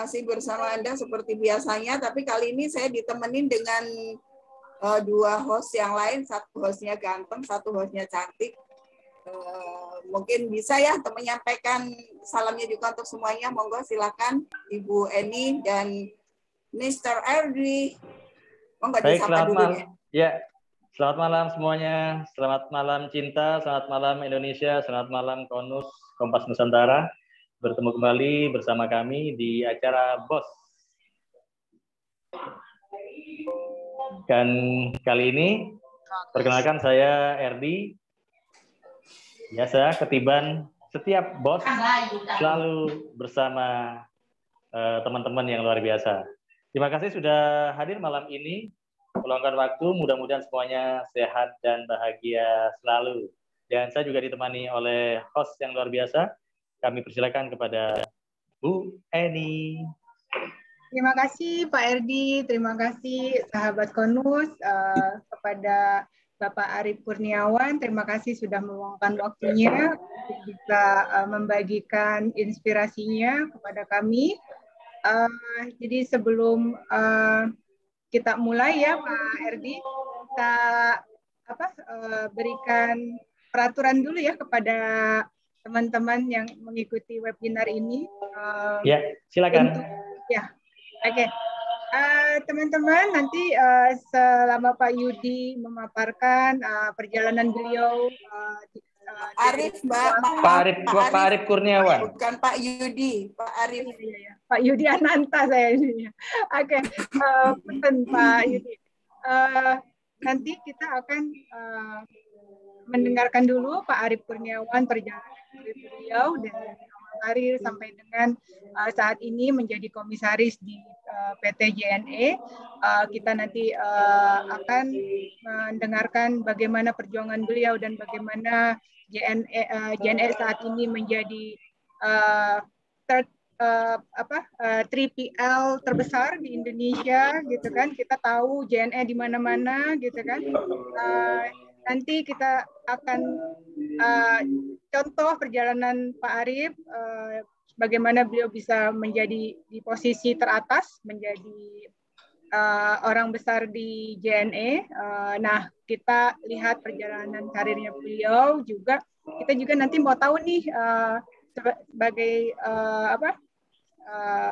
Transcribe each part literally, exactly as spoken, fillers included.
masih bersama Anda seperti biasanya, tapi kali ini saya ditemenin dengan uh, dua host yang lain, satu hostnya ganteng, satu hostnya cantik. Uh, mungkin bisa ya menyampaikan salamnya juga untuk semuanya. Monggo silakan Ibu Eni dan mister Erdi. Monggo disapa dulu ya. Ya, selamat malam semuanya. Selamat malam Cinta, selamat malam Indonesia, selamat malam Konus Kompas Nusantara. Bertemu kembali bersama kami di acara BOS. Dan kali ini perkenalkan saya Erdi. Biasa ketiban setiap BOS selalu bersama teman-teman uh, yang luar biasa. Terima kasih sudah hadir malam ini. Meluangkan waktu, mudah-mudahan semuanya sehat dan bahagia selalu. Dan saya juga ditemani oleh host yang luar biasa. Kami persilakan kepada Bu Eni. Terima kasih Pak Erdi, terima kasih sahabat Konus, uh, kepada Bapak Arief Kurniawan, terima kasih sudah meluangkan waktunya untuk bisa uh, membagikan inspirasinya kepada kami. Uh, jadi sebelum uh, kita mulai ya Pak Erdi, kita apa, uh, berikan peraturan dulu ya kepada teman-teman yang mengikuti webinar ini. Uh, ya, silakan. Untuk, ya, oke. Okay. Uh, teman-teman, nanti uh, selama Pak Yudi memaparkan uh, perjalanan beliau, uh, uh, Arief, Mbak, Pak Arief, Pak Arief Kurniawan. Bukan Pak Yudi, Pak Arief. Ya, ya. Pak Yudi Ananta saya ini. Oke, okay. uh, punten Pak Yudi. Uh, nanti kita akan uh, mendengarkan dulu Pak Arief Kurniawan perjalanan beliau dari awal karir sampai dengan uh, saat ini menjadi komisaris di uh, P T J N E. Uh, kita nanti uh, akan mendengarkan bagaimana perjuangan beliau dan bagaimana J N E, uh, J N E saat ini menjadi uh, third uh, apa uh, tiga P L terbesar di Indonesia, gitu kan? Kita tahu J N E di mana-mana, gitu kan? Uh, nanti kita akan uh, contoh perjalanan Pak Arief, uh, bagaimana beliau bisa menjadi di posisi teratas, menjadi uh, orang besar di J N E. Uh, nah, kita lihat perjalanan karirnya beliau juga. Kita juga nanti mau tahu nih uh, sebagai uh, apa uh,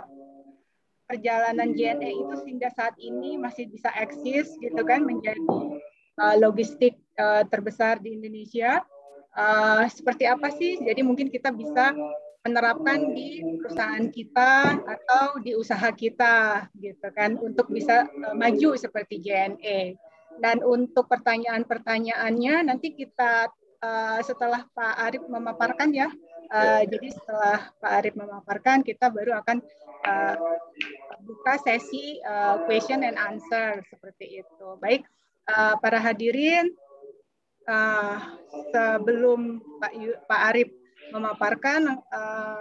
perjalanan J N E itu sehingga saat ini masih bisa eksis, gitu kan, menjadi uh, logistik uh, terbesar di Indonesia. Uh, seperti apa sih? Jadi mungkin kita bisa menerapkan di perusahaan kita atau di usaha kita, gitu kan, untuk bisa uh, maju seperti J N E. Dan untuk pertanyaan-pertanyaannya nanti kita uh, setelah Pak Arief memaparkan ya. Uh, jadi setelah Pak Arief memaparkan, kita baru akan uh, buka sesi uh, question and answer seperti itu. Baik, uh, para hadirin. Uh, sebelum Pak, Yu, Pak Arief memaparkan, uh,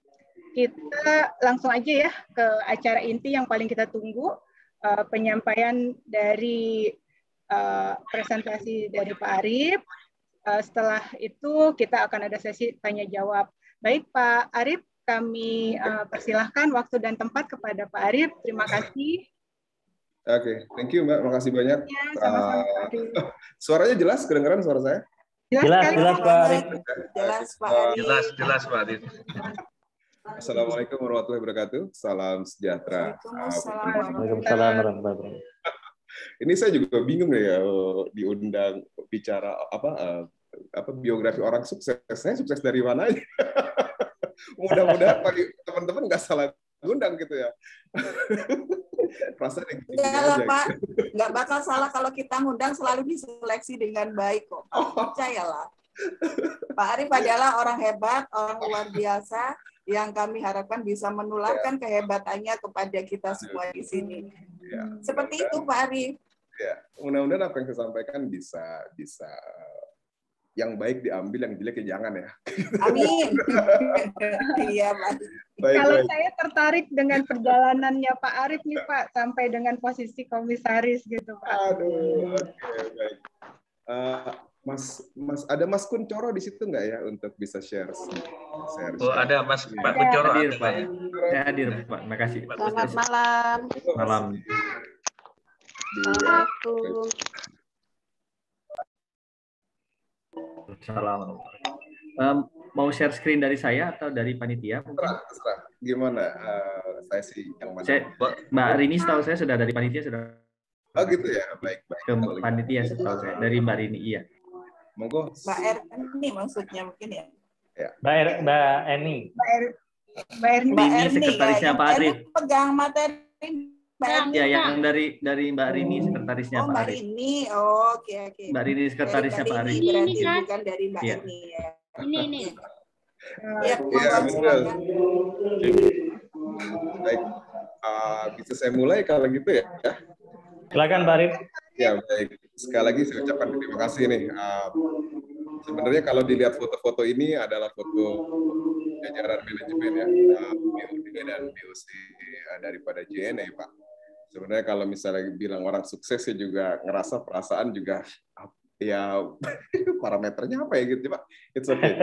kita langsung aja ya ke acara inti yang paling kita tunggu, uh, penyampaian dari uh, presentasi dari Pak Arief. Uh, setelah itu kita akan ada sesi tanya jawab. Baik Pak Arief, kami uh, persilahkan waktu dan tempat kepada Pak Arief. Terima kasih. Oke, okay. Thank you Mbak, makasih banyak. Ya, sama-sama, uh, suaranya jelas, kedengaran suara saya? Jelas, jelas, jelas Pak Arief. Jelas Pak Arief. Jelas, jelas Pak Arief. Assalamualaikum warahmatullahi wabarakatuh. Salam sejahtera. Waalaikumsalam warahmatullahi wabarakatuh. Ini saya juga bingung ya diundang bicara apa uh, apa biografi orang sukses. Saya sukses dari mana? Mudah-mudahan bagi teman-teman nggak salah undang gitu ya. Perasaan yang enggak lah Pak, nggak bakal salah kalau kita ngundang selalu diseleksi dengan baik kok. Percayalah. Pak Arief adalah orang hebat, orang luar biasa yang kami harapkan bisa menularkan kehebatannya kepada kita semua di sini. Ya, seperti itu Pak Arief. Ya, mudah-mudahan apa yang saya sampaikan bisa bisa yang baik diambil, yang jelek ya jangan ya. Amin. Iya Pak. Baik, Kalau baik. Saya tertarik dengan perjalanannya Pak Arief nih Pak, sampai dengan posisi komisaris gitu Pak. Aduh, oke, okay, baik. Uh, Mas, Mas, ada Mas Kuncoro di situ nggak ya untuk bisa share? Share, Oh, share. ada Mas Pak Ada. Kuncoro. Hadir, ada. Pak. Saya hadir, Pak. Terima kasih. Selamat malam. Malam. Assalamualaikum. Salam. Um, mau share screen dari saya atau dari panitia? Mungkin? Terserah, terserah. Gimana? Uh, saya sih yang mana? Saya, Mbak Rini setahu saya sudah dari panitia sudah. Oh gitu ya, baik baik. Ke panitia setahu saya dari Mbak Rini, iya. Monggo. Mbak Erni maksudnya mungkin ya. Ya. Mbak er, Mbak Eni. Mbak Er, Mbak Erni. Mbak Mbak Ini Erni, sekretarisnya ya, Pak yang Arif. Erni pegang materi Mbak Erni. Ya, yang dari dari Mbak Rini sekretarisnya Oh, Pak Mbak Arif. Rini. Oh, oke oke. Mbak Rini sekretarisnya Dari Pak Mbak Arif. Rini, berarti Ini kan? bukan dari Mbak Iya. Erni ya. Ini nih. Ya, Iya, monggo betul. silakan. Baik. Uh, bisa saya mulai kalau gitu ya? Silakan Mbak Arif. Ya, baik. Sekali lagi saya ucapkan terima kasih nih. Uh, sebenarnya kalau dilihat foto-foto ini adalah foto jajaran manajemen ya, uh, B O D dan B O C uh, daripada J N E, Pak. Sebenarnya kalau misalnya bilang orang sukses ya juga ngerasa perasaan juga ya parameternya apa ya gitu, Pak. It's okay.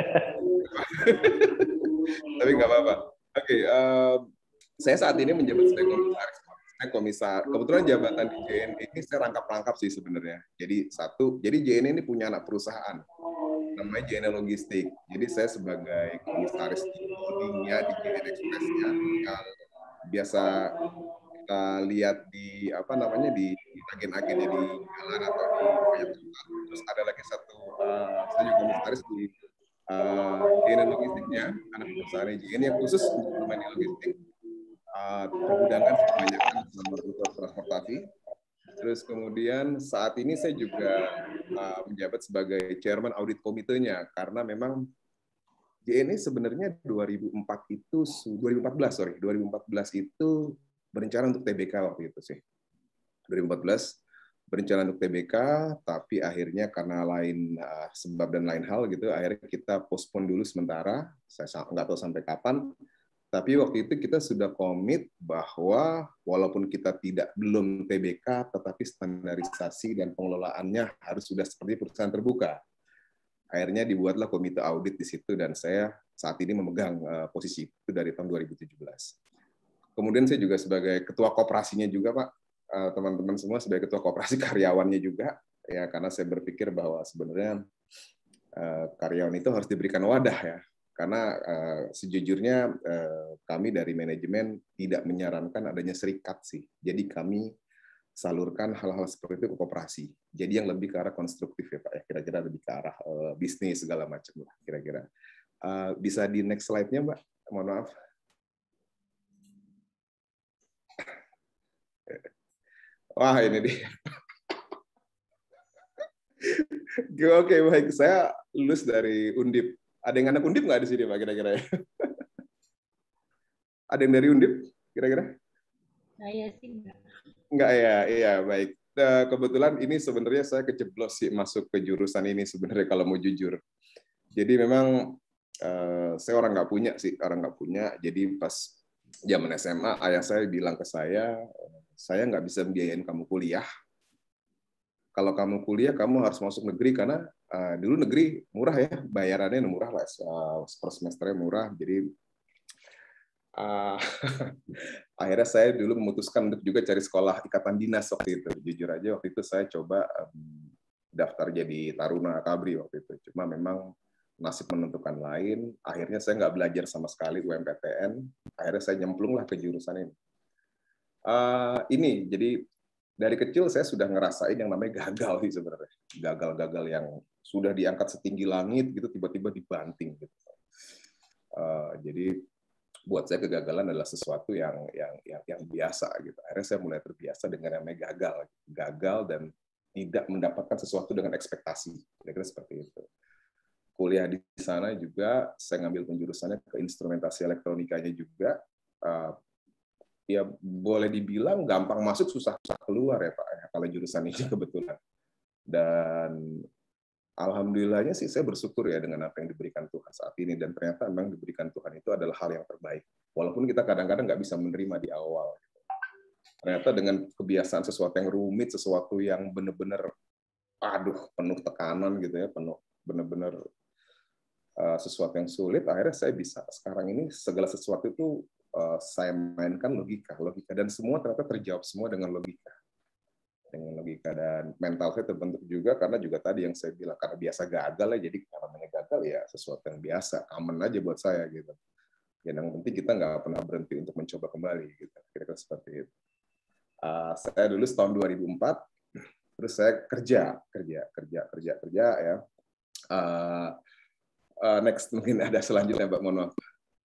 Tapi nggak apa-apa. Oke, okay, uh, saya saat ini menjabat sebagai komisaris. Saya komisar. Kebetulan jabatan di J N E ini saya rangkap-rangkap sih sebenarnya. Jadi satu, jadi J N E ini punya anak perusahaan namanya J N E Logistik. Jadi saya sebagai komisaris di holdingnya di J N E Express-nya yang biasa kita lihat di apa namanya di agen-agennya di jalan atau di banyak tempat. Terus ada lagi satu, uh, saya juga komisaris di uh, J N E Logistiknya, anak perusahaan J N E yang khusus untuk bermain di logistik. Uh, pergudangan kebanyakan sama rute transportasi. Terus kemudian saat ini saya juga uh, menjabat sebagai chairman audit komitenya karena memang J N E sebenarnya dua ribu empat itu dua ribu empat belas sorry dua ribu empat belas itu berencana untuk T B K waktu itu sih. dua ribu empat belas berencana untuk T B K tapi akhirnya karena lain uh, sebab dan lain hal gitu akhirnya kita postpone dulu sementara. Saya nggak tahu sampai kapan. Tapi waktu itu kita sudah komit bahwa walaupun kita tidak belum T B K, tetapi standarisasi dan pengelolaannya harus sudah seperti perusahaan terbuka. Akhirnya dibuatlah komite audit di situ dan saya saat ini memegang uh, posisi itu dari tahun dua ribu tujuh belas. Kemudian saya juga sebagai ketua koperasinya juga, Pak, uh, teman-teman semua sebagai ketua koperasi karyawannya juga, ya karena saya berpikir bahwa sebenarnya uh, karyawan itu harus diberikan wadah ya. Karena uh, sejujurnya uh, kami dari manajemen tidak menyarankan adanya serikat sih. Jadi kami salurkan hal-hal seperti itu ke koperasi. Jadi yang lebih ke arah konstruktif ya Pak. Ya, kira-kira lebih ke arah uh, bisnis segala macam lah kira-kira. Uh, bisa di next slide-nya Mbak? Mohon maaf. Wah ini dia. Oke baik, saya lulus dari Undip. Ada yang anak Undip nggak di sini, Pak, kira-kira? Ada yang dari Undip, kira-kira? Saya sih enggak. Enggak ya, iya, baik. Nah, kebetulan ini sebenarnya saya kejeblos sih masuk ke jurusan ini sebenarnya kalau mau jujur. Jadi memang uh, saya orang nggak punya sih, orang nggak punya. Jadi pas zaman S M A, ayah saya bilang ke saya, saya nggak bisa membiayain kamu kuliah. Kalau kamu kuliah, kamu harus masuk negeri karena uh, dulu negeri murah ya, bayarannya murah lah, uh, per semesternya murah. Jadi uh, akhirnya saya dulu memutuskan untuk juga cari sekolah ikatan dinas waktu itu. Jujur aja waktu itu saya coba um, daftar jadi taruna Akabri waktu itu. Cuma memang nasib menentukan lain. Akhirnya saya nggak belajar sama sekali U M P T N. Akhirnya saya nyemplung lah ke jurusan ini. Uh, ini jadi dari kecil saya sudah ngerasain yang namanya gagal sih sebenarnya. Gagal-gagal yang sudah diangkat setinggi langit gitu tiba-tiba dibanting gitu. Uh, jadi buat saya kegagalan adalah sesuatu yang yang yang, yang biasa gitu. Akhirnya saya mulai terbiasa dengan yang namanya gagal. Gagal dan tidak mendapatkan sesuatu dengan ekspektasi. Kira-kira seperti itu. Kuliah di sana juga saya ngambil penjurusannya ke instrumentasi elektronikanya juga. Uh, ya boleh dibilang gampang masuk susah-susah keluar ya Pak ya, kalau jurusan ini kebetulan. Dan alhamdulillahnya sih saya bersyukur ya dengan apa yang diberikan Tuhan saat ini dan ternyata memang diberikan Tuhan itu adalah hal yang terbaik. Walaupun kita kadang-kadang nggak bisa menerima di awal. Ternyata dengan kebiasaan sesuatu yang rumit, sesuatu yang benar-benar aduh penuh tekanan gitu ya, penuh benar-benar uh, sesuatu yang sulit, akhirnya saya bisa sekarang ini segala sesuatu itu uh, saya mainkan logika, logika dan semua ternyata terjawab semua dengan logika, dengan logika dan mental saya terbentuk juga karena juga tadi yang saya bilang karena biasa gagal ya, jadi kalau namanya gagal ya sesuatu yang biasa, common aja buat saya gitu. Ya, yang penting kita nggak pernah berhenti untuk mencoba kembali gitu, kira-kira seperti itu. Uh, saya dulu tahun dua ribu empat, terus saya kerja, kerja, kerja, kerja, kerja ya. Uh, uh, next mungkin ada selanjutnya, Mbak, mohon maaf.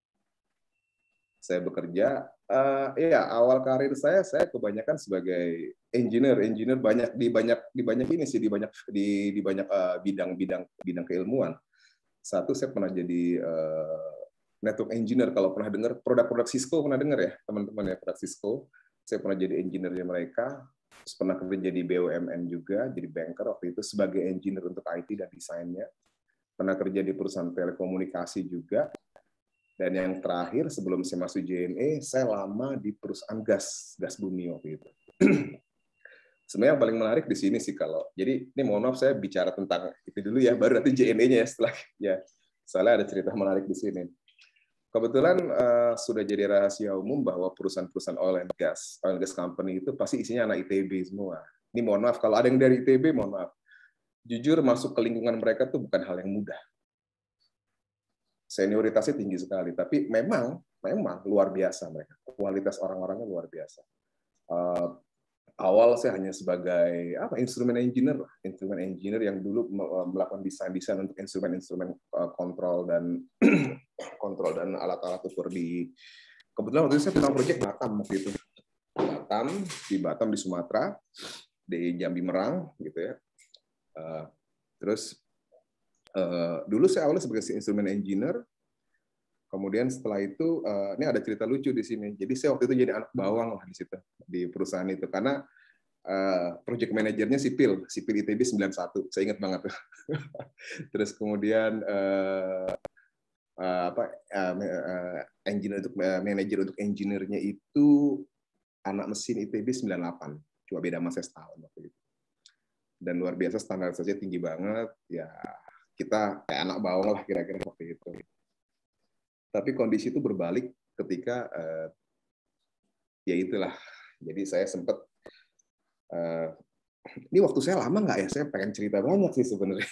Saya bekerja, uh, ya awal karir saya, saya kebanyakan sebagai engineer, engineer banyak di banyak di banyak ini sih, di banyak di di banyak uh, bidang-bidang bidang keilmuan. Satu saya pernah jadi uh, network engineer, kalau pernah dengar produk-produk Cisco, pernah dengar ya teman-teman ya, produk Cisco. Saya pernah jadi engineer-nya mereka, terus pernah kerja di B U M N juga, jadi banker waktu itu sebagai engineer untuk I T dan desainnya. Pernah kerja di perusahaan telekomunikasi juga. Dan yang terakhir sebelum saya masuk J N E, saya lama di perusahaan gas, gas bumi waktu itu. Sebenarnya yang paling menarik di sini sih kalau, jadi ini mohon maaf saya bicara tentang itu dulu ya, baru nanti J N E-nya ya setelah ya. Soalnya ada cerita menarik di sini. Kebetulan uh, sudah jadi rahasia umum bahwa perusahaan-perusahaan oil and gas, oil and gas company itu pasti isinya anak I T B semua. Ini mohon maaf, kalau ada yang dari I T B, mohon maaf. Jujur masuk ke lingkungan mereka itu bukan hal yang mudah. Senioritasnya tinggi sekali, tapi memang, memang luar biasa mereka. Kualitas orang-orangnya luar biasa. Uh, awal saya hanya sebagai apa instrumen engineer, instrumen engineer yang dulu melakukan desain-desain untuk instrumen-instrumen kontrol dan kontrol dan alat-alat ukur di. Kebetulan waktu itu saya pegang proyek Batam waktu itu, Batam di Batam di Sumatera, di Jambi Merang gitu ya. Uh, terus uh, dulu saya awalnya sebagai instrumen engineer. Kemudian setelah itu, uh, ini ada cerita lucu di sini. Jadi saya waktu itu jadi anak bawang lah di situ, di perusahaan itu. Karena uh, project manajernya sipil, sipil I T B sembilan puluh satu, saya ingat banget. Terus kemudian uh, uh, apa uh, uh, engineer untuk uh, manajer untuk engineer-nya itu anak mesin I T B sembilan puluh delapan, cuma beda sama saya setahun waktu itu. Dan luar biasa standarisasinya tinggi banget. Ya kita kayak anak bawang lah kira-kira waktu itu. Tapi kondisi itu berbalik ketika uh, ya itulah. Jadi saya sempat uh, ini waktu saya lama nggak ya? Saya pengen cerita banyak sih sebenarnya.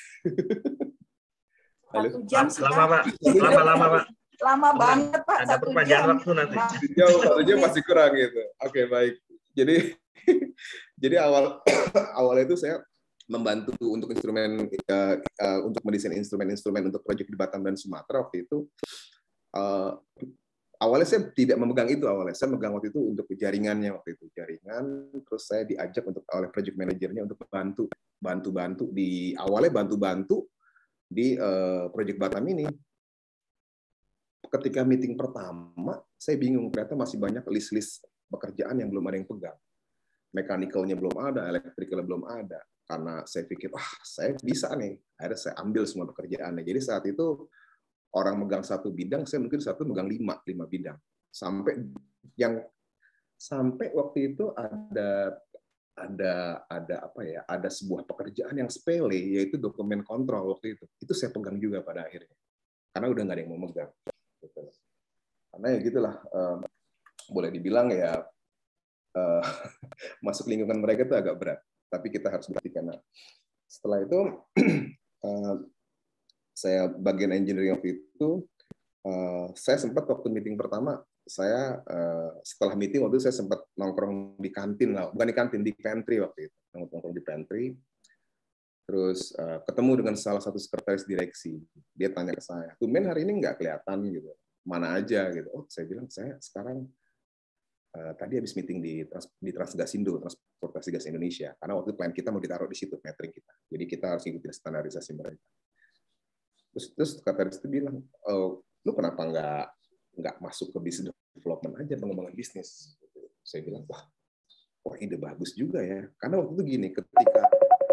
Satu jam sih, lama Pak, lama lama Pak. Lama banget Pak, Ada satu perpanjangan jam. waktu nanti. Jauh, satu jam masih kurang gitu. Oke baik. Jadi jadi awal awal itu saya membantu untuk instrumen uh, uh, untuk mendesain instrumen-instrumen untuk proyek di Batam dan Sumatera waktu itu. Uh, awalnya saya tidak memegang itu awalnya saya memegang waktu itu untuk jaringannya waktu itu jaringan terus saya diajak untuk oleh project manajernya untuk bantu bantu bantu di awalnya bantu bantu di uh, project Batam ini. Ketika meeting pertama saya bingung ternyata masih banyak list-list pekerjaan yang belum ada yang pegang, mechanical-nya belum ada, electrical-nya belum ada, karena saya pikir wah saya bisa nih, akhirnya saya ambil semua pekerjaannya. Jadi saat itu orang megang satu bidang, saya mungkin satu megang lima, lima bidang. Sampai yang sampai waktu itu ada ada ada apa ya? Ada sebuah pekerjaan yang sepele, yaitu dokumen kontrol waktu itu. Itu saya pegang juga pada akhirnya, karena udah nggak ada yang mau megang. Gitu. Karena ya gitulah, um, boleh dibilang ya uh, masuk lingkungan mereka itu agak berat. Tapi kita harus berhati karena setelah itu. uh, Saya bagian engineering waktu itu, uh, saya sempat waktu meeting pertama, saya uh, setelah meeting waktu itu saya sempat nongkrong di kantin lah, bukan di kantin, di pantry waktu itu, nongkrong di pantry. Terus uh, ketemu dengan salah satu sekretaris direksi, dia tanya ke saya, tumben hari ini nggak kelihatan gitu, mana aja gitu. Oh saya bilang saya sekarang uh, tadi habis meeting di Trans, di Transgasindo, Transportasi Gas Indonesia, karena waktu itu plan kita mau ditaruh di situ metering kita, jadi kita harus ikuti standarisasi mereka. Terus, terus kata itu bilang, oh, lu kenapa nggak nggak masuk ke business development aja, pengembangan bisnis? Saya bilang, wah, wah ide bagus juga ya. Karena waktu itu gini, ketika,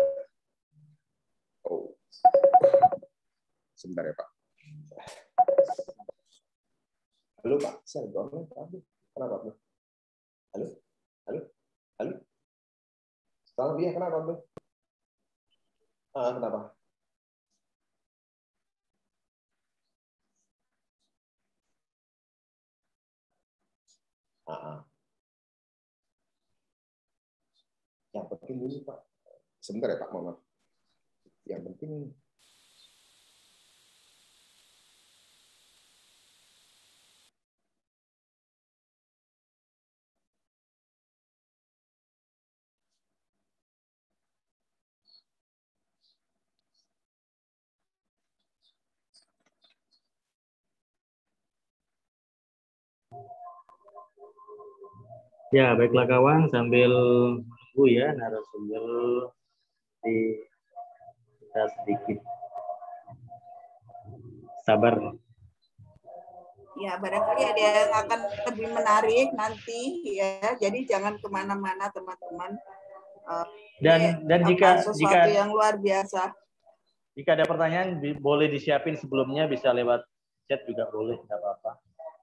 oh, sebentar ya Pak. Halo Pak, saya lagi online Pak. Kenapa Pak? Halo, halo, halo. Salam dia kenapa Pak? Ah, kenapa? Ah, yang penting ini Pak, sebentar ya Pak, mohon maaf. Yang penting Ya, baiklah kawan, sambil menunggu ya narasumber di kita sedikit sabar. Ya, barangkali ada yang akan lebih menarik nanti ya. Jadi jangan kemana-mana teman-teman. Uh, Dan dan apa, jika sesuatu jika yang luar biasa. Jika ada pertanyaan bi- boleh disiapin sebelumnya, bisa lewat chat juga boleh, nggak apa-apa.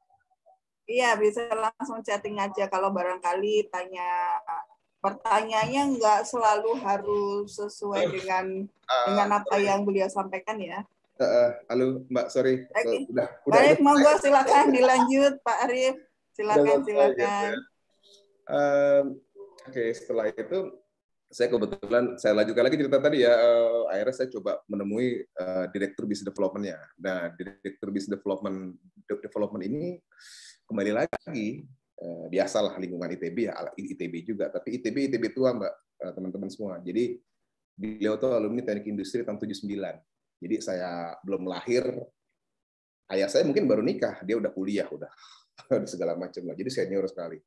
Iya, bisa langsung chatting aja kalau barangkali tanya pertanyaannya nggak selalu harus sesuai dengan uh, dengan apa yang beliau sampaikan ya. Uh, halo Mbak, sorry. Okay. Udah, udah, Baik, udah. monggo silakan dilanjut Pak Arif. Silakan, silakan. Um, Oke, okay, setelah itu saya kebetulan saya lanjutkan lagi cerita tadi ya. Uh, akhirnya saya coba menemui uh, direktur business development-nya. Nah, direktur business development development ini kembali lagi uh, biasalah lingkungan I T B ya, I T B juga, tapi I T B I T B tua Mbak, uh, teman-teman semua. Jadi beliau tuh alumni Teknik Industri tahun tujuh puluh sembilan. Jadi saya belum lahir. Ayah saya mungkin baru nikah, dia udah kuliah, udah segala macam lah. Jadi senior sekali.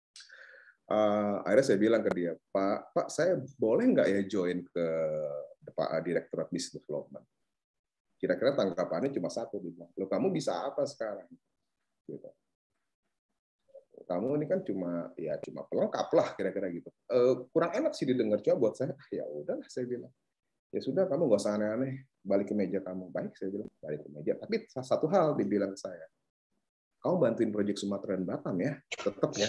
Uh, akhirnya saya bilang ke dia, Pak, Pak, saya boleh nggak ya join ke Pak Direktorat Business Development? Kira-kira tanggapannya cuma satu, dia bilang, loh kamu bisa apa sekarang? Gitu. Kamu ini kan cuma ya cuma pelengkap lah kira-kira gitu. Uh, kurang enak sih didengar, coba buat saya. Ya udahlah saya bilang. Ya sudah, kamu nggak usah aneh-aneh, balik ke meja kamu. Baik, saya bilang, balik ke meja. Tapi satu hal dibilang ke saya, kamu bantuin proyek Sumatera dan Batam ya, tetap ya.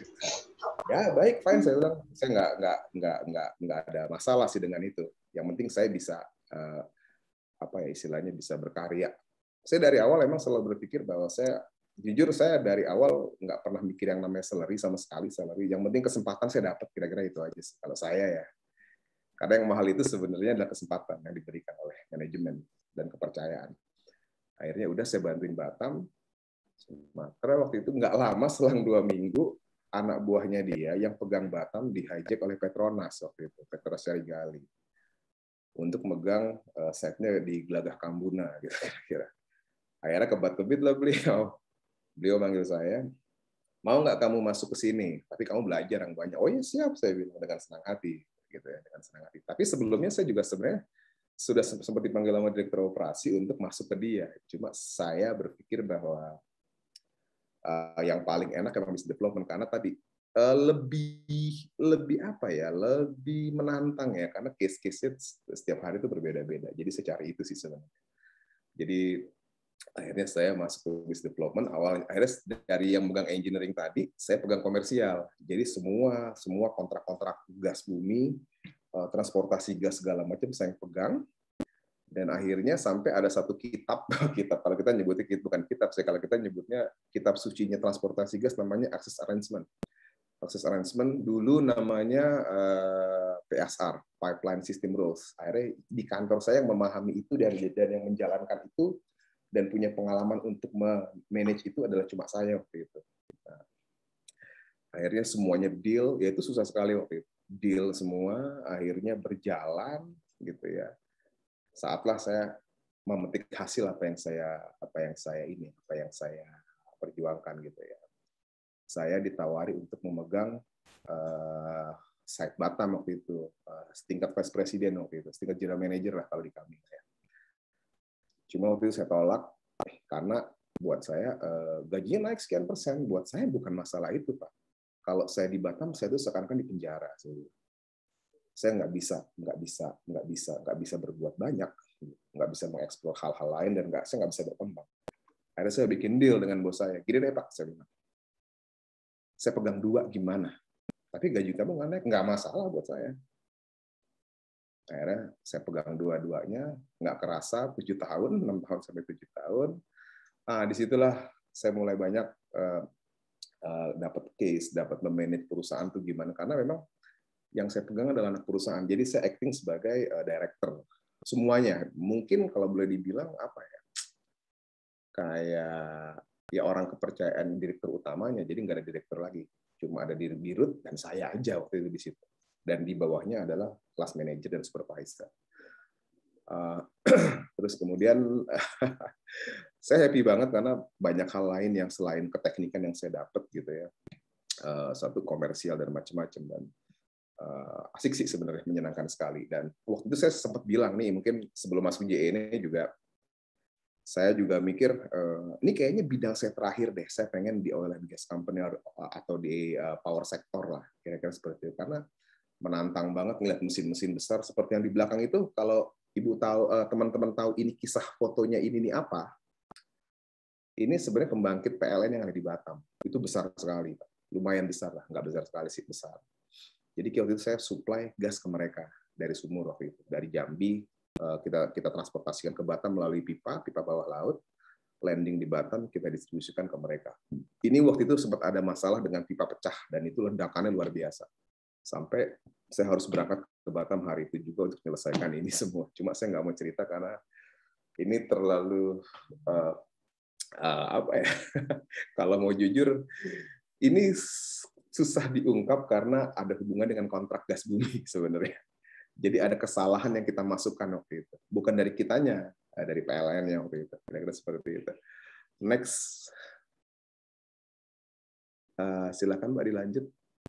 Ya baik, fine, saya bilang. Saya nggak nggak nggak nggak nggak ada masalah sih dengan itu. Yang penting saya bisa uh, apa ya istilahnya bisa berkarya. Saya dari awal emang selalu berpikir bahwa saya jujur saya dari awal nggak pernah mikir yang namanya salary sama sekali salary. Yang penting kesempatan saya dapat, kira-kira itu aja sih kalau saya ya. Karena yang mahal itu sebenarnya adalah kesempatan yang diberikan oleh manajemen dan kepercayaan. Akhirnya udah saya bantuin Batam, Sumatera waktu itu nggak lama selang dua minggu anak buahnya dia yang pegang Batam di-hijack oleh Petronas waktu itu, Petronas Serigali, untuk megang uh, setnya di Gelagah Kambuna gitu kira-kira. Akhirnya kebat-kebit lah beliau. Beliau manggil saya, mau nggak kamu masuk ke sini? Tapi kamu belajar yang banyak. Oh ya siap, saya bilang dengan senang hati. Gitu ya, dengan senang hati. Tapi sebelumnya saya juga sebenarnya sudah sempat dipanggil sama direktur operasi untuk masuk ke dia. Cuma saya berpikir bahwa uh, yang paling enak memang business development karena tadi uh, lebih lebih apa ya, lebih menantang ya karena case-case setiap hari itu berbeda-beda. Jadi saya cari itu sih sebenarnya. Jadi akhirnya saya masuk ke business development. Awal akhirnya dari yang megang engineering tadi, saya pegang komersial. Jadi semua semua kontrak-kontrak gas bumi, transportasi gas segala macam saya pegang. Dan akhirnya sampai ada satu kitab, kitab kalau kita nyebutnya bukan kitab, saya kalau kita nyebutnya kitab sucinya transportasi gas namanya Access Arrangement. Access Arrangement dulu namanya uh, P S R, Pipeline System Rules. Akhirnya di kantor saya yang memahami itu dan yang menjalankan itu dan punya pengalaman untuk manage itu adalah cuma saya waktu itu. Nah, akhirnya semuanya deal, ya itu susah sekali waktu itu. Deal semua, akhirnya berjalan gitu ya. Saatlah saya memetik hasil apa yang saya apa yang saya ini, apa yang saya perjuangkan gitu ya. Saya ditawari untuk memegang uh, site Batam waktu itu, uh, setingkat vice president waktu itu, setingkat general manager lah kalau di kami ya. Cuma waktu itu saya tolak karena buat saya eh, gajinya naik sekian persen. Buat saya bukan masalah itu, Pak. Kalau saya di Batam, saya itu seakan-akan di penjara. Saya nggak bisa, nggak bisa, nggak bisa, nggak bisa berbuat banyak, nggak bisa mengeksplor hal-hal lain dan nggak, saya nggak bisa berkembang. Akhirnya saya bikin deal dengan bos saya. Gini deh Pak, saya bilang. Saya pegang dua gimana? Tapi gaji kamu nggak naik, nggak masalah buat saya. Akhirnya saya pegang dua-duanya, nggak kerasa tujuh tahun, enam tahun sampai tujuh tahun. Nah, disitulah saya mulai banyak uh, uh, dapat case, dapat memanage perusahaan tuh gimana. Karena memang yang saya pegang adalah anak perusahaan. Jadi saya acting sebagai uh, director. Semuanya. Mungkin kalau boleh dibilang apa ya, kayak ya orang kepercayaan direktur utamanya, jadi nggak ada direktur lagi. Cuma ada dirut dan saya aja waktu itu di situ. Dan di bawahnya adalah class manager dan supervisor. Uh, terus kemudian saya happy banget karena banyak hal lain yang selain keteknikan yang saya dapat gitu ya, uh, satu komersial dan macam-macam, dan uh, asik sih sebenarnya, menyenangkan sekali. Dan waktu itu saya sempat bilang nih, mungkin sebelum masuk J N E juga saya juga mikir uh, ini kayaknya bidang saya terakhir deh, saya pengen di oil and gas company atau di uh, power sector lah, kira-kira seperti itu, karena menantang banget ngeliat mesin-mesin besar seperti yang di belakang itu. Kalau Ibu tahu, teman-teman tahu ini kisah fotonya ini nih apa? Ini sebenarnya pembangkit P L N yang ada di Batam. Itu besar sekali, Pak. Lumayan besar lah, nggak besar sekali sih, besar. Jadi waktu itu saya supply gas ke mereka dari sumur waktu itu, dari Jambi kita kita transportasikan ke Batam melalui pipa, pipa bawah laut, landing di Batam, kita distribusikan ke mereka. Ini waktu itu sempat ada masalah dengan pipa pecah dan itu ledakannya luar biasa. Sampai saya harus berangkat ke Batam hari itu juga untuk menyelesaikan ini semua. Cuma saya nggak mau cerita karena ini terlalu uh, uh, apa ya? Kalau mau jujur, ini susah diungkap karena ada hubungan dengan kontrak gas bumi sebenarnya. Jadi ada kesalahan yang kita masukkan waktu itu, bukan dari kitanya, dari P L N-nya waktu itu. Kira-kira seperti itu. Next, uh, silakan Mbak dilanjut.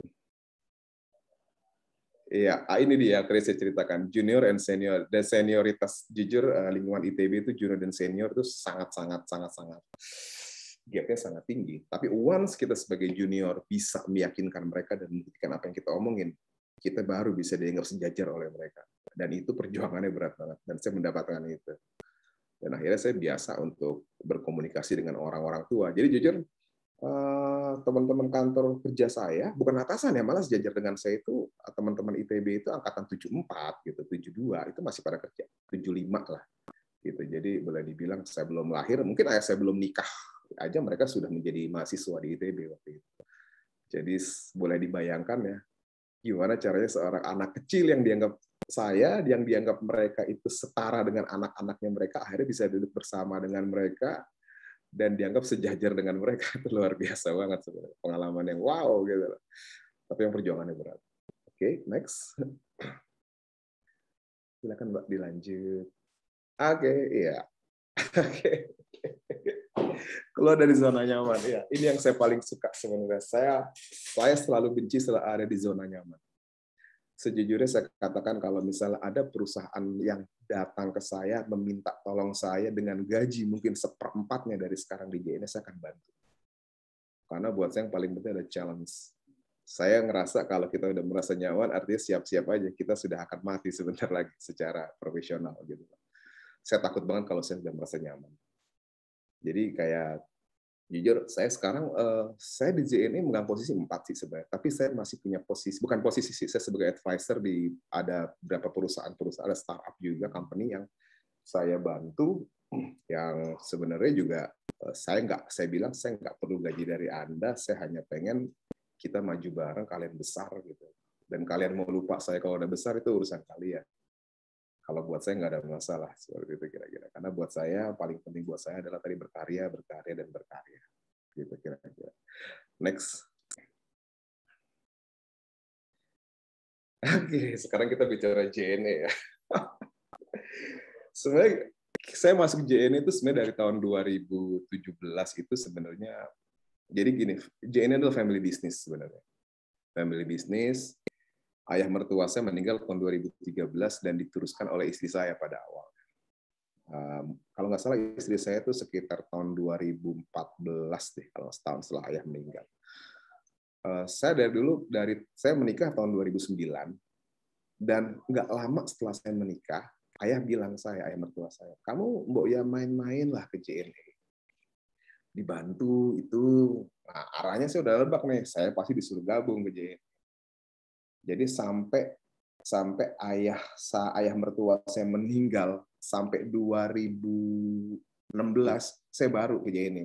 Iya, ini dia yang tadi saya ceritakan, junior and senior. Dan senioritas, jujur lingkungan I T B itu junior dan senior itu sangat-sangat sangat-sangat gapnya sangat tinggi. Tapi once kita sebagai junior bisa meyakinkan mereka dan membuktikan apa yang kita omongin, kita baru bisa dianggap sejajar oleh mereka. Dan itu perjuangannya berat banget. Dan saya mendapatkan itu. Dan akhirnya saya biasa untuk berkomunikasi dengan orang-orang tua. Jadi jujur, teman-teman kantor kerja saya, bukan atasan ya, malah sejajar dengan saya itu, teman-teman I T B itu angkatan tujuh puluh empat, gitu, tujuh puluh dua, itu masih pada kerja, tujuh puluh lima lah. Gitu. Jadi boleh dibilang saya belum lahir, mungkin ayah saya belum nikah aja, mereka sudah menjadi mahasiswa di I T B waktu itu. Jadi boleh dibayangkan ya, gimana caranya seorang anak kecil yang dianggap saya, yang dianggap mereka itu setara dengan anak-anaknya mereka, akhirnya bisa duduk bersama dengan mereka, dan dianggap sejajar dengan mereka. Itu luar biasa banget sebenarnya, pengalaman yang wow gitu. Tapi yang perjuangannya berat. Oke, okay, next. Silakan Mbak dilanjut. Oke, okay, iya. Oke. Okay. Keluar dari zona nyaman. Ya, ini yang saya paling suka sebenarnya. Saya saya selalu benci setelah ada di zona nyaman. Sejujurnya saya katakan kalau misalnya ada perusahaan yang datang ke saya meminta tolong saya dengan gaji mungkin seperempatnya dari sekarang di J N E, saya akan bantu. Karena buat saya yang paling penting ada challenge. Saya ngerasa kalau kita udah merasa nyaman, artinya siap-siap aja, kita sudah akan mati sebentar lagi secara profesional gitu. Saya takut banget kalau saya sudah merasa nyaman. Jadi kayak jujur, saya sekarang uh, saya di J N E megang posisi empat sih sebenarnya, tapi saya masih punya posisi, bukan posisi sih, saya sebagai advisor di ada beberapa perusahaan-perusahaan, ada startup juga, company yang saya bantu, yang sebenarnya juga uh, saya nggak, saya bilang saya nggak perlu gaji dari Anda, saya hanya pengen kita maju bareng, kalian besar gitu, dan kalian mau lupa saya kalau udah besar itu urusan kalian. Kalau buat saya nggak ada masalah seperti itu kira-kira. Karena buat saya paling penting buat saya adalah tadi berkarya, berkarya dan berkarya. Gitu kira-kira. Next. Oke, sekarang kita bicara J N E ya. Sebenarnya saya masuk J N E itu sebenarnya dari tahun dua ribu tujuh belas itu sebenarnya. Jadi gini, J N E adalah family business sebenarnya. Family business. Ayah mertua saya meninggal tahun dua ribu tiga belas dan diteruskan oleh istri saya pada awal. Um, kalau nggak salah istri saya itu sekitar tahun dua ribu empat belas deh, kalau setahun setelah ayah meninggal. Uh, saya dari dulu dari saya menikah tahun dua ribu sembilan dan nggak lama setelah saya menikah, ayah bilang saya, ayah mertua saya, kamu mbok ya main-main lah ke J N E, dibantu itu. Nah, arahnya saya udah lebak nih, saya pasti disuruh gabung ke J N E. Jadi sampai sampai ayah sa ayah mertua saya meninggal sampai dua ribu enam belas saya baru ke J N E.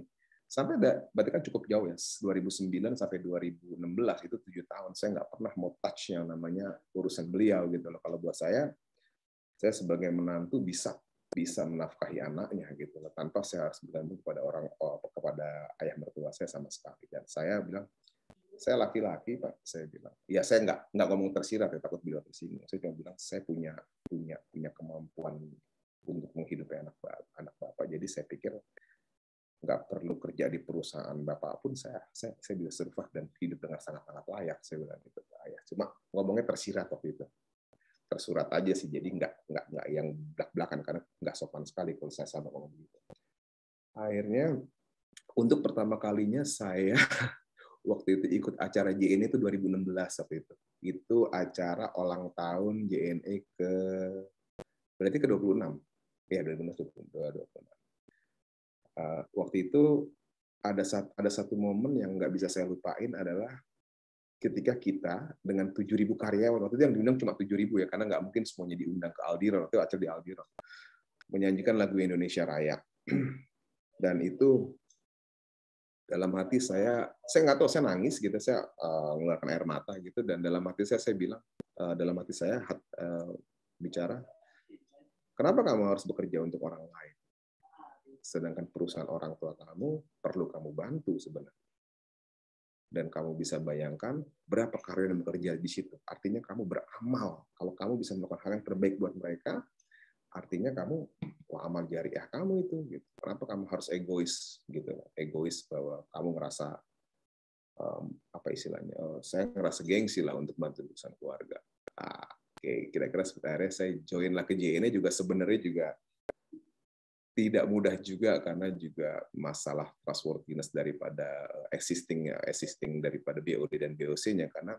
Sampai ada, berarti kan cukup jauh ya, dua ribu sembilan sampai dua ribu enam belas itu tujuh tahun. Saya nggak pernah mau touch yang namanya urusan beliau gitu loh. Kalau buat saya, saya sebagai menantu bisa bisa menafkahi anaknya gitu loh, tanpa saya harus bergantung kepada orang oh, kepada ayah mertua saya sama sekali. Dan saya bilang, saya laki-laki Pak, saya bilang, ya saya nggak nggak ngomong tersirat ya, takut beliau tersinggung. Saya cuma bilang saya punya punya punya kemampuan untuk menghidupi anak anak bapak. Jadi saya pikir nggak perlu kerja di perusahaan bapak pun saya saya, saya bisa survive dan hidup dengan sangat-sangat layak, saya bilang gitu ke ayah. Cuma ngomongnya tersirat waktu itu, tersurat aja sih, jadi nggak nggak nggak yang belak-belakan karena nggak sopan sekali kalau saya sama ngomong gitu. Akhirnya untuk pertama kalinya saya waktu itu ikut acara J N E itu dua ribu enam belas waktu itu. Itu acara ulang tahun J N E ke berarti ke dua puluh enam. Ya, dua ribu enam belas dua puluh enam. Uh, waktu itu ada satu, ada satu momen yang nggak bisa saya lupain adalah ketika kita dengan tujuh ribu karyawan, waktu itu yang diundang cuma tujuh ribu ya, karena nggak mungkin semuanya diundang ke Aldiron, waktu itu acara di Aldiron, menyanyikan lagu Indonesia Raya. Dan itu dalam hati saya, saya nggak tahu, saya nangis gitu, saya uh, mengeluarkan air mata gitu, dan dalam hati saya, saya bilang, uh, dalam hati saya hat, uh, bicara, kenapa kamu harus bekerja untuk orang lain? Sedangkan perusahaan orang tua kamu perlu kamu bantu sebenarnya. Dan kamu bisa bayangkan berapa karyawan yang bekerja di situ. Artinya kamu beramal. Kalau kamu bisa melakukan hal yang terbaik buat mereka, artinya kamu, wah, amal jariah kamu itu. Gitu. Kenapa kamu harus egois? Gitu, egois bahwa kamu ngerasa um, apa istilahnya? Oh, saya ngerasa gengsi lah untuk bantu urusan keluarga. Ah, Oke, okay. Kira-kira sebenarnya saya join lah ke J N E juga sebenarnya juga tidak mudah juga karena juga masalah trustworthiness daripada existing existing daripada B O D dan B O C-nya, karena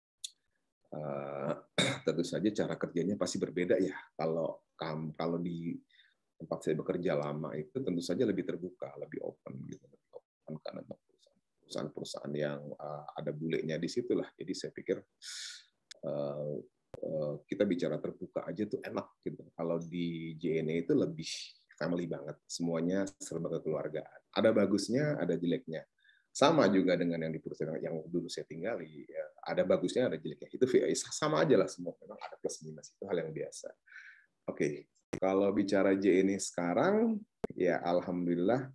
uh, tentu saja cara kerjanya pasti berbeda ya. Kalau kalau di tempat saya bekerja lama itu tentu saja lebih terbuka, lebih open gitu, lebih open karena perusahaan-perusahaan yang uh, ada bulenya di situ lah. Jadi saya pikir uh, uh, kita bicara terbuka aja tuh enak gitu. Kalau di J N E itu lebih family banget, semuanya serba kekeluargaan. Ada bagusnya, ada jeleknya. Sama juga dengan yang di perusahaan yang dulu saya tinggali, ya, ada bagusnya, ada jeleknya. Itu sama aja lah semua. Memang ada plus minus, itu hal yang biasa. Oke, okay. Kalau bicara J N E sekarang, ya alhamdulillah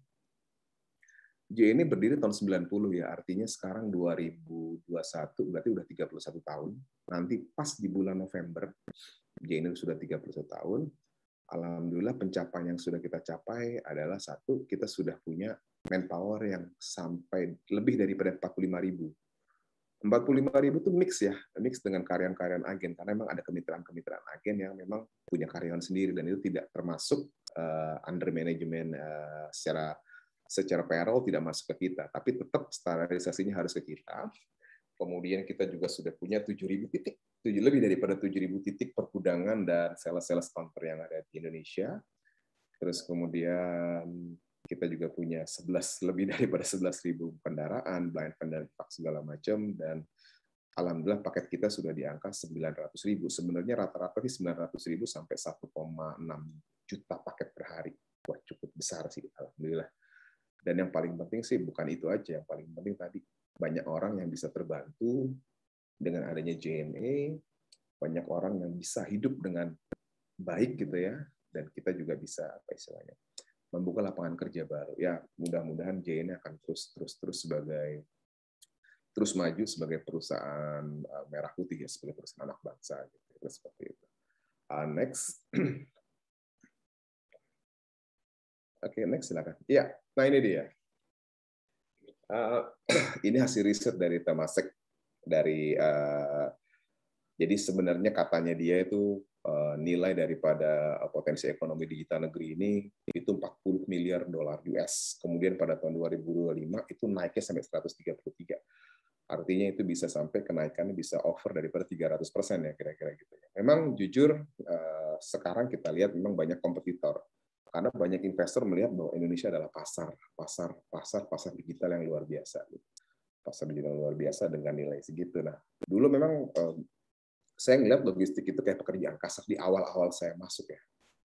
J N E berdiri tahun sembilan puluh ya, artinya sekarang dua ribu dua puluh satu, berarti udah tiga puluh satu tahun. Nanti pas di bulan November, J N E sudah tiga puluh satu tahun. Alhamdulillah pencapaian yang sudah kita capai adalah satu, kita sudah punya manpower yang sampai lebih daripada empat puluh lima ribu. empat puluh lima ribu itu mix ya, mix dengan karyawan-karyawan agen, karena memang ada kemitraan-kemitraan agen yang memang punya karyawan sendiri, dan itu tidak termasuk uh, under management uh, secara secara payroll, tidak masuk ke kita, tapi tetap standarisasinya harus ke kita. Kemudian kita juga sudah punya tujuh ribu titik, tujuh, lebih daripada tujuh ribu titik pergudangan dan sales-sales counter yang ada di Indonesia. Terus kemudian kita juga punya sebelas, lebih daripada sebelas ribu kendaraan, blind vendor segala macam, dan alhamdulillah paket kita sudah di angka sembilan ratus ribu. Sebenarnya rata-rata di sembilan ratus ribu sampai satu koma enam juta paket per hari. Wah, cukup besar sih, alhamdulillah. Dan yang paling penting sih bukan itu aja, yang paling penting tadi banyak orang yang bisa terbantu dengan adanya J N E, banyak orang yang bisa hidup dengan baik gitu ya, dan kita juga bisa apa istilahnya membuka lapangan kerja baru. Ya, mudah-mudahan J N E akan terus terus terus sebagai terus maju sebagai perusahaan merah putih ya, sebagai perusahaan anak bangsa gitu, seperti itu. Uh, next. Oke, okay, next silakan. Iya, nah ini dia. Uh, ini hasil riset dari Temasek dari uh, jadi sebenarnya katanya dia itu uh, nilai daripada potensi ekonomi digital negeri ini itu empat puluh miliar dolar U S. Kemudian pada tahun dua ribu dua puluh lima itu naiknya sampai seratus tiga puluh tiga. Artinya itu bisa sampai kenaikannya bisa over daripada tiga ratus persen ya kira-kira gitu. Memang jujur uh, sekarang kita lihat memang banyak kompetitor. Karena banyak investor melihat bahwa Indonesia adalah pasar, pasar, pasar, pasar digital yang luar biasa. Pasar digital luar biasa dengan nilai segitu. Nah, dulu memang um, saya ngelihat logistik itu kayak pekerjaan kasar di awal-awal saya masuk ya.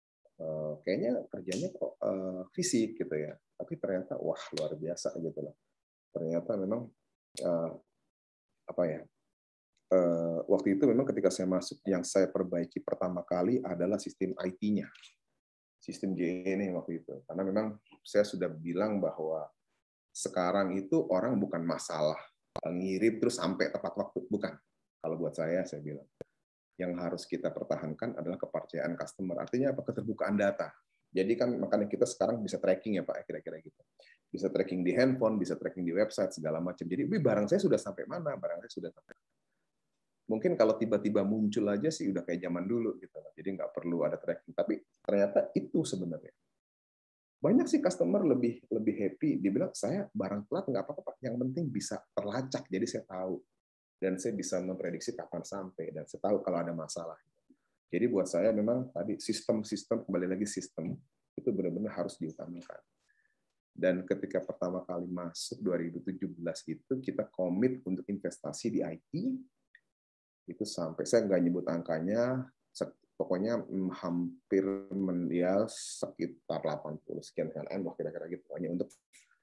uh, kayaknya kerjanya kok uh, fisik gitu ya, tapi ternyata wah luar biasa gitu loh. Ternyata memang uh, apa ya? Uh, waktu itu memang ketika saya masuk, yang saya perbaiki pertama kali adalah sistem I T-nya, sistem J N E waktu itu. Karena memang saya sudah bilang bahwa sekarang itu orang bukan masalah ngirim terus sampai tepat waktu, bukan. Kalau buat saya, saya bilang yang harus kita pertahankan adalah kepercayaan customer. Artinya apa? Keterbukaan data. Jadi kan makanya kita sekarang bisa tracking ya Pak, kira-kira gitu. Bisa tracking di handphone, bisa tracking di website segala macam. Jadi, barang saya sudah sampai mana? Barang saya sudah sampai mana? Mungkin kalau tiba-tiba muncul aja sih udah kayak zaman dulu gitu. Jadi nggak perlu ada tracking. Tapi ternyata itu sebenarnya. Banyak sih customer lebih lebih happy. Dia bilang, saya barang telat nggak apa-apa Pak. Yang penting bisa terlacak. Jadi saya tahu. Dan saya bisa memprediksi kapan sampai. Dan saya tahu kalau ada masalah. Jadi buat saya memang tadi sistem-sistem, kembali lagi sistem, itu benar-benar harus diutamakan. Dan ketika pertama kali masuk dua ribu tujuh belas itu, kita komit untuk investasi di I T, itu sampai saya nggak nyebut angkanya, pokoknya hampir ya sekitar delapan puluh sekian kan M lah kira-kira gitu, hanya untuk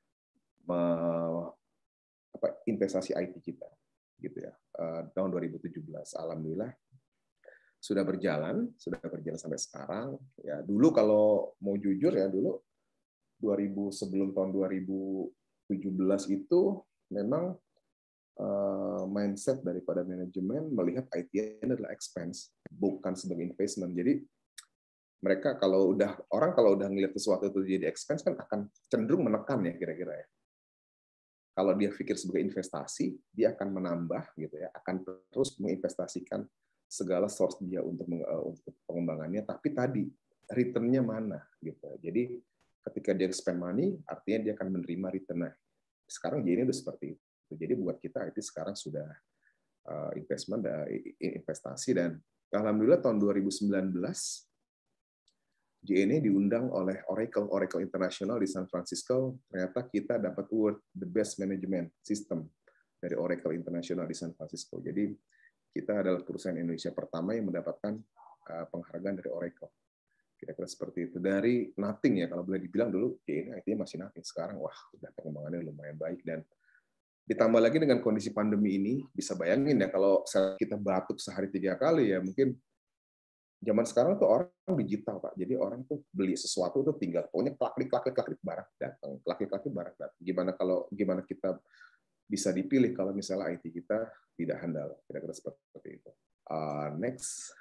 apa, investasi I T kita gitu ya. Tahun dua ribu tujuh belas alhamdulillah sudah berjalan, sudah berjalan sampai sekarang. Ya dulu kalau mau jujur ya dulu dua ribu sebelum tahun dua ribu tujuh belas itu memang Uh, mindset daripada manajemen melihat I T adalah expense, bukan sebagai investment. Jadi mereka kalau udah orang kalau udah ngelihat sesuatu itu jadi expense kan akan cenderung menekan ya kira-kira ya. Kalau dia pikir sebagai investasi, dia akan menambah gitu ya, akan terus menginvestasikan segala source dia untuk uh, untuk pengembangannya. Tapi tadi return-nya mana gitu. Jadi ketika dia spend money, artinya dia akan menerima return-nya. Sekarang jadi udah seperti itu. Jadi buat kita itu sekarang sudah investment, investasi, dan alhamdulillah tahun dua ribu sembilan belas J N E diundang oleh Oracle, Oracle International di San Francisco. Ternyata kita dapat award the best management system dari Oracle International di San Francisco. Jadi kita adalah perusahaan Indonesia pertama yang mendapatkan penghargaan dari Oracle. Kira-kira seperti itu. Dari nothing ya, kalau boleh dibilang dulu J N E I T masih nothing. Sekarang wah udah pengembangannya lumayan baik, dan ditambah lagi dengan kondisi pandemi ini, bisa bayangin ya kalau kita batuk sehari tiga kali ya, mungkin zaman sekarang tuh orang digital Pak. Jadi orang tuh beli sesuatu tuh tinggal pokoknya klik klik klik klik barang datang, klik klik klik barang datang. Gimana kalau gimana kita bisa dipilih kalau misalnya I T kita tidak handal, kira-kira seperti itu. Uh, next,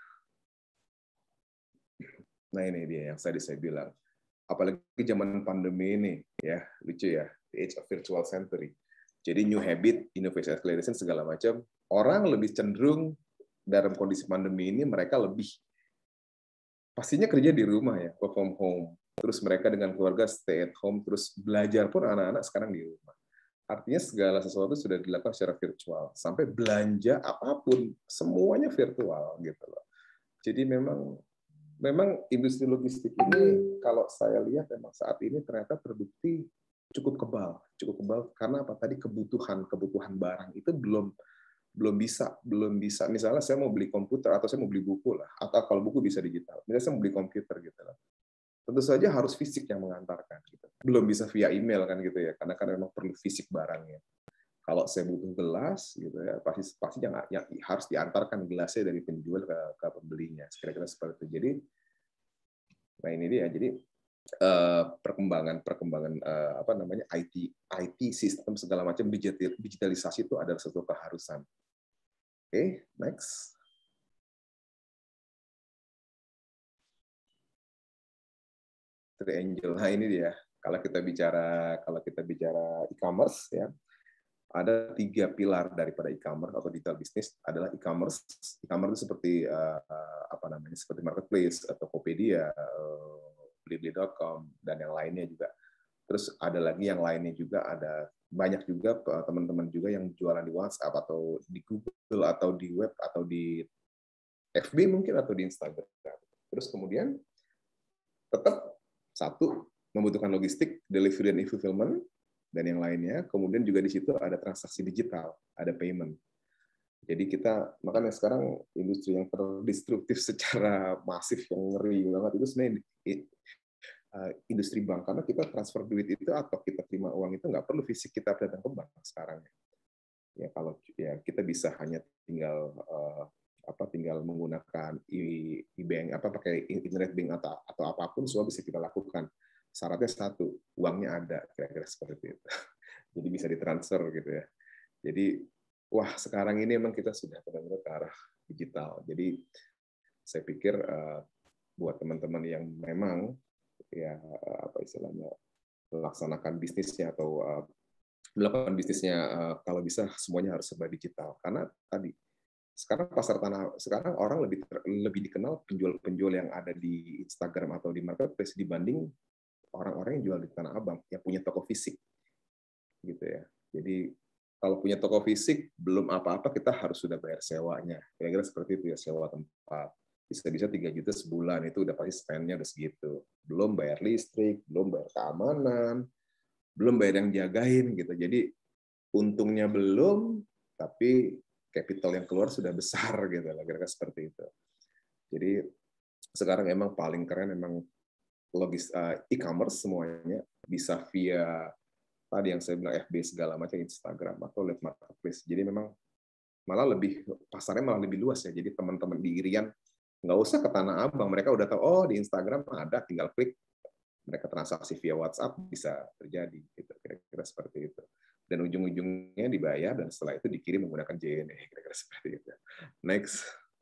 nah ini dia yang tadi saya bilang. Apalagi zaman pandemi ini ya, lucu ya, the age of virtual century. Jadi new habit, innovation acceleration segala macam, orang lebih cenderung dalam kondisi pandemi ini mereka lebih pastinya kerja di rumah ya, work from home. Terus mereka dengan keluarga stay at home, terus belajar pun anak-anak sekarang di rumah. Artinya segala sesuatu sudah dilakukan secara virtual, sampai belanja apapun semuanya virtual gitu loh. Jadi memang memang industri logistik ini kalau saya lihat memang saat ini ternyata terbukti cukup kebal, cukup kebal karena apa tadi kebutuhan kebutuhan barang itu belum belum bisa belum bisa. Misalnya saya mau beli komputer atau saya mau beli buku lah, atau kalau buku bisa digital. Misalnya saya mau beli komputer gitu lah. Tentu saja harus fisik yang mengantarkan gitu. Belum bisa via email kan gitu ya, karena kan memang perlu fisik barangnya. Kalau saya butuh gelas gitu ya, pasti pasti yang, yang harus diantarkan gelasnya dari penjual ke, ke pembelinya. Kira-kira seperti itu. Jadi nah ini dia. Jadi perkembangan perkembangan apa namanya I T I T sistem segala macam digitalisasi itu adalah satu keharusan. Oke, okay, next. Angel. Nah ini dia. Kalau kita bicara kalau kita bicara e-commerce ya, ada tiga pilar daripada e-commerce atau digital business adalah e-commerce. E-commerce itu seperti uh, apa namanya seperti marketplace, Tokopedia, uh, blibli dot com dan yang lainnya juga. Terus ada lagi yang lainnya juga, ada banyak juga teman-teman juga yang jualan di WhatsApp atau di Google atau di web atau di F B mungkin atau di Instagram. Terus kemudian tetap satu membutuhkan logistik, delivery dan fulfillment dan yang lainnya. Kemudian juga di situ ada transaksi digital, ada payment. Jadi kita, makanya sekarang industri yang terdestruktif secara masif yang ngeri banget itu sebenarnya industri bank, karena kita transfer duit itu atau kita terima uang itu nggak perlu fisik kita datang ke bank sekarang. Ya kalau ya kita bisa hanya tinggal uh, apa tinggal menggunakan e-bank apa pakai internet bank atau atau apapun semua bisa kita lakukan. Syaratnya satu, uangnya ada, kira-kira seperti itu. Jadi bisa ditransfer gitu ya. Jadi wah, sekarang ini memang kita sudah benar-benar ke arah digital. Jadi saya pikir uh, buat teman-teman yang memang ya uh, apa istilahnya melaksanakan bisnisnya atau uh, melakukan bisnisnya uh, kalau bisa semuanya harus serba digital. Karena tadi sekarang pasar tanah sekarang orang lebih ter, lebih dikenal penjual-penjual yang ada di Instagram atau di marketplace dibanding orang-orang yang jual di Tanah Abang yang punya toko fisik, gitu ya. Jadi kalau punya toko fisik, belum apa-apa kita harus sudah bayar sewanya. Kira-kira seperti itu ya, sewa tempat. Bisa-bisa tiga juta sebulan, itu udah pasti spend-nya udah segitu. Belum bayar listrik, belum bayar keamanan, belum bayar yang jagain. Gitu. Jadi untungnya belum, tapi capital yang keluar sudah besar. Gitu. Kira-kira seperti itu. Jadi sekarang emang paling keren emang logis e-commerce semuanya bisa via tadi yang saya bilang F B segala macam, Instagram atau live marketplace. Jadi memang malah lebih pasarnya malah lebih luas ya. Jadi teman-teman di Irian nggak usah ke Tanah Abang, mereka udah tahu oh di Instagram ada, tinggal klik, mereka transaksi via WhatsApp bisa terjadi. Gitu. Kira-kira seperti itu. Dan ujung-ujungnya dibayar dan setelah itu dikirim menggunakan J N E. Kira-kira seperti itu. Next.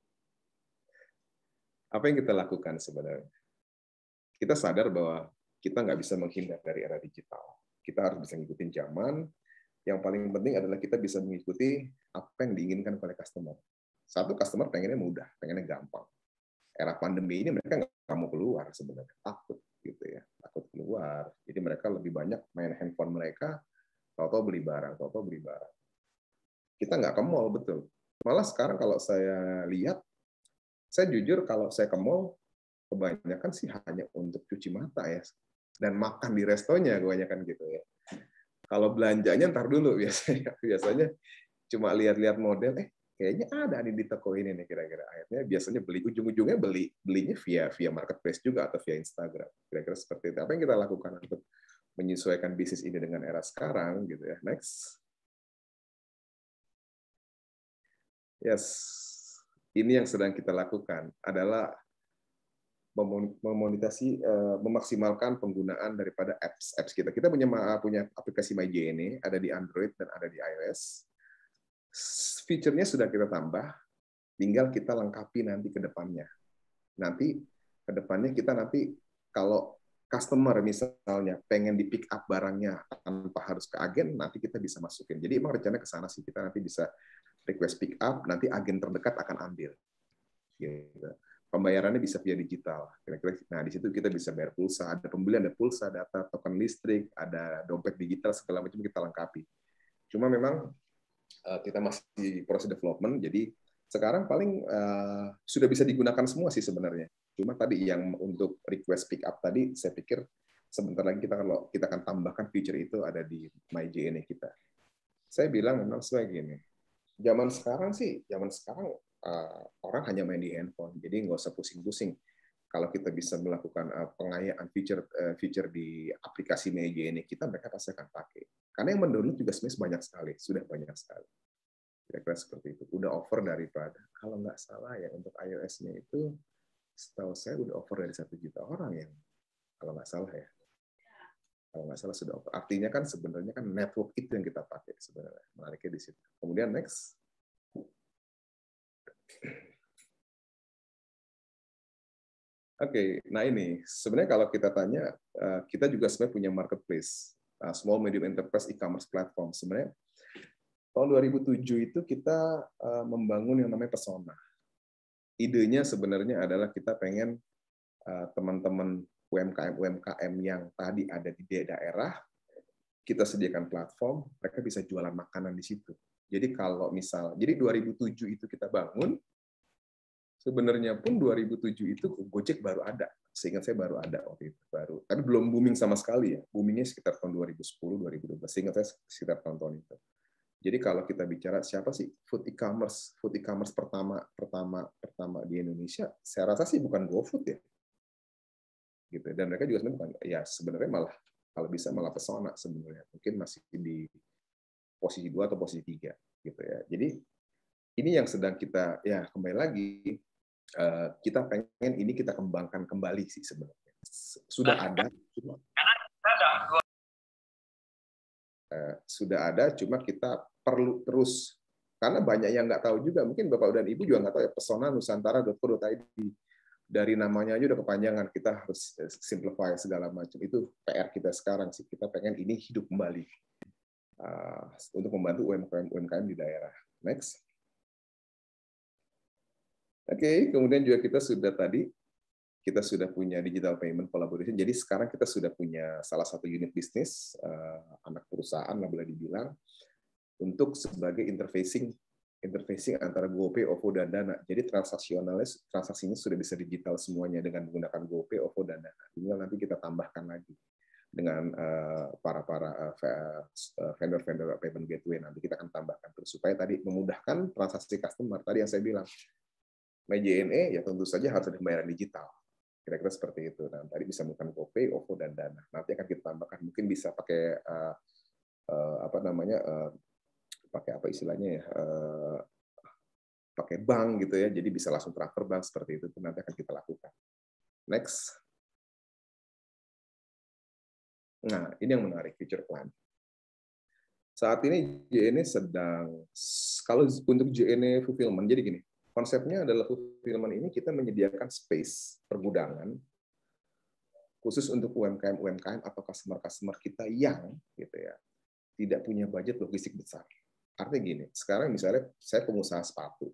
Apa yang kita lakukan sebenarnya? Kita sadar bahwa kita nggak bisa menghindar dari era digital. Kita harus bisa ngikutin zaman. Yang paling penting adalah kita bisa mengikuti apa yang diinginkan oleh customer. Satu, customer pengennya mudah, pengennya gampang. Era pandemi ini mereka nggak mau keluar sebenarnya, takut gitu ya, takut keluar. Jadi mereka lebih banyak main handphone mereka, tahu-tahu beli barang, tahu-tahu beli barang. Kita nggak ke mall, betul. Malah sekarang kalau saya lihat, saya jujur kalau saya ke mall, kebanyakan sih hanya untuk cuci mata ya. Dan makan di restonya kebanyakan gitu ya. Kalau belanjanya ntar dulu biasanya. Biasanya cuma lihat-lihat model, eh kayaknya ada nih di toko ini nih kira-kira. Akhirnya biasanya beli ujung-ujungnya beli belinya via via marketplace juga atau via Instagram. Kira-kira seperti itu. Apa yang kita lakukan untuk menyesuaikan bisnis ini dengan era sekarang gitu ya. Next. Yes. Ini yang sedang kita lakukan adalah memonetasi, memaksimalkan penggunaan daripada apps apps kita. Kita punya punya aplikasi MyJNE, ada di Android dan ada di iOS. Fiturnya sudah kita tambah, tinggal kita lengkapi nanti ke depannya. Nanti ke depannya kita nanti kalau customer misalnya pengen di pick up barangnya tanpa harus ke agen, nanti kita bisa masukin. Jadi emang rencana ke sana sih, kita nanti bisa request pick up, nanti agen terdekat akan ambil. Gitu. Pembayarannya bisa via digital. Kira-kira, nah di situ kita bisa bayar pulsa, ada pembelian, ada pulsa, data, token listrik, ada dompet digital segala macam kita lengkapi. Cuma memang uh, kita masih proses development, jadi sekarang paling uh, sudah bisa digunakan semua sih sebenarnya. Cuma tadi yang untuk request pick up tadi, saya pikir sebentar lagi kita kalau kita akan tambahkan feature itu ada di MyJNE kita. Saya bilang memang sebagai gini, zaman sekarang sih, zaman sekarang Uh, orang hanya main di handphone, jadi nggak usah pusing-pusing. Kalau kita bisa melakukan uh, pengayaan feature uh, feature di aplikasi MyJNE kita, mereka pasti akan pakai. Karena yang mendownload juga sebenarnya banyak sekali, sudah banyak sekali. Kira-kira seperti itu. Udah over daripada, kalau nggak salah ya untuk iOS-nya itu, setahu saya udah over dari satu juta orang yang, kalau nggak salah ya. Kalau nggak salah sudah over. Artinya kan sebenarnya kan network itu yang kita pakai sebenarnya. Menariknya di situ. Kemudian next. Oke, okay, nah ini sebenarnya kalau kita tanya, kita juga sebenarnya punya marketplace, small medium enterprise e-commerce platform. Sebenarnya tahun dua ribu tujuh itu kita membangun yang namanya Pesona. Idenya sebenarnya adalah kita pengen teman-teman U M K M U M K M yang tadi ada di daerah, kita sediakan platform, mereka bisa jualan makanan di situ. Jadi kalau misal, jadi dua ribu tujuh itu kita bangun. Sebenarnya pun dua ribu tujuh itu Gojek baru ada, seingat saya baru ada waktu itu, baru. Tapi belum booming sama sekali ya, boomingnya sekitar tahun dua ribu sepuluh, dua ribu dua belas, seingat saya sekitar tahun-tahun itu. Jadi kalau kita bicara siapa sih food e-commerce, food e-commerce pertama pertama pertama di Indonesia, saya rasa sih bukan GoFood ya. Gitu. Dan mereka juga sebenarnya bukan, ya sebenarnya malah kalau bisa malah Pesona sebenarnya. Mungkin masih di posisi dua atau posisi tiga gitu ya. Jadi ini yang sedang kita ya kembali lagi kita pengen ini kita kembangkan kembali sih sebenarnya. Sudah ada sudah ada, cuma kita perlu terus, karena banyak yang nggak tahu juga, mungkin Bapak dan Ibu juga nggak tahu ya, pesona nusantara dot co dot i d, dari namanya aja udah kepanjangan, kita harus simplify segala macam, itu P R kita sekarang sih, kita pengen ini hidup kembali uh, untuk membantu U M K M U M K M di daerah. Next. Oke, okay, kemudian juga kita sudah tadi, kita sudah punya digital payment collaboration. Jadi sekarang kita sudah punya salah satu unit bisnis, uh, anak perusahaan lah boleh dibilang, untuk sebagai interfacing interfacing antara GoPay, OVO, dan Dana. Jadi transaksionalnya, transaksinya sudah bisa digital semuanya dengan menggunakan GoPay, OVO, dan Dana. Tinggal nanti kita tambahkan lagi dengan uh, para para uh, vendor-vendor payment gateway. Nanti kita akan tambahkan terus supaya tadi memudahkan transaksi customer. Tadi yang saya bilang, My J N E ya tentu saja harus ada pembayaran digital. Kira-kira seperti itu. Nah, tadi bisa menggunakan GoPay, OVO, dan Dana. Nanti akan kita tambahkan. Mungkin bisa pakai uh, uh, apa namanya, uh, pakai apa istilahnya ya, uh, pakai bank gitu ya. Jadi bisa langsung transfer bank seperti itu. Itu nanti akan kita lakukan. Next. Nah, ini yang menarik, future plan. Saat ini J N E sedang, kalau untuk J N E fulfillment, jadi gini. Konsepnya adalah fulfillment ini kita menyediakan space pergudangan khusus untuk U M K M U M K M atau customer-customer kita yang gitu ya tidak punya budget logistik besar. Artinya gini, sekarang misalnya saya pengusaha sepatu.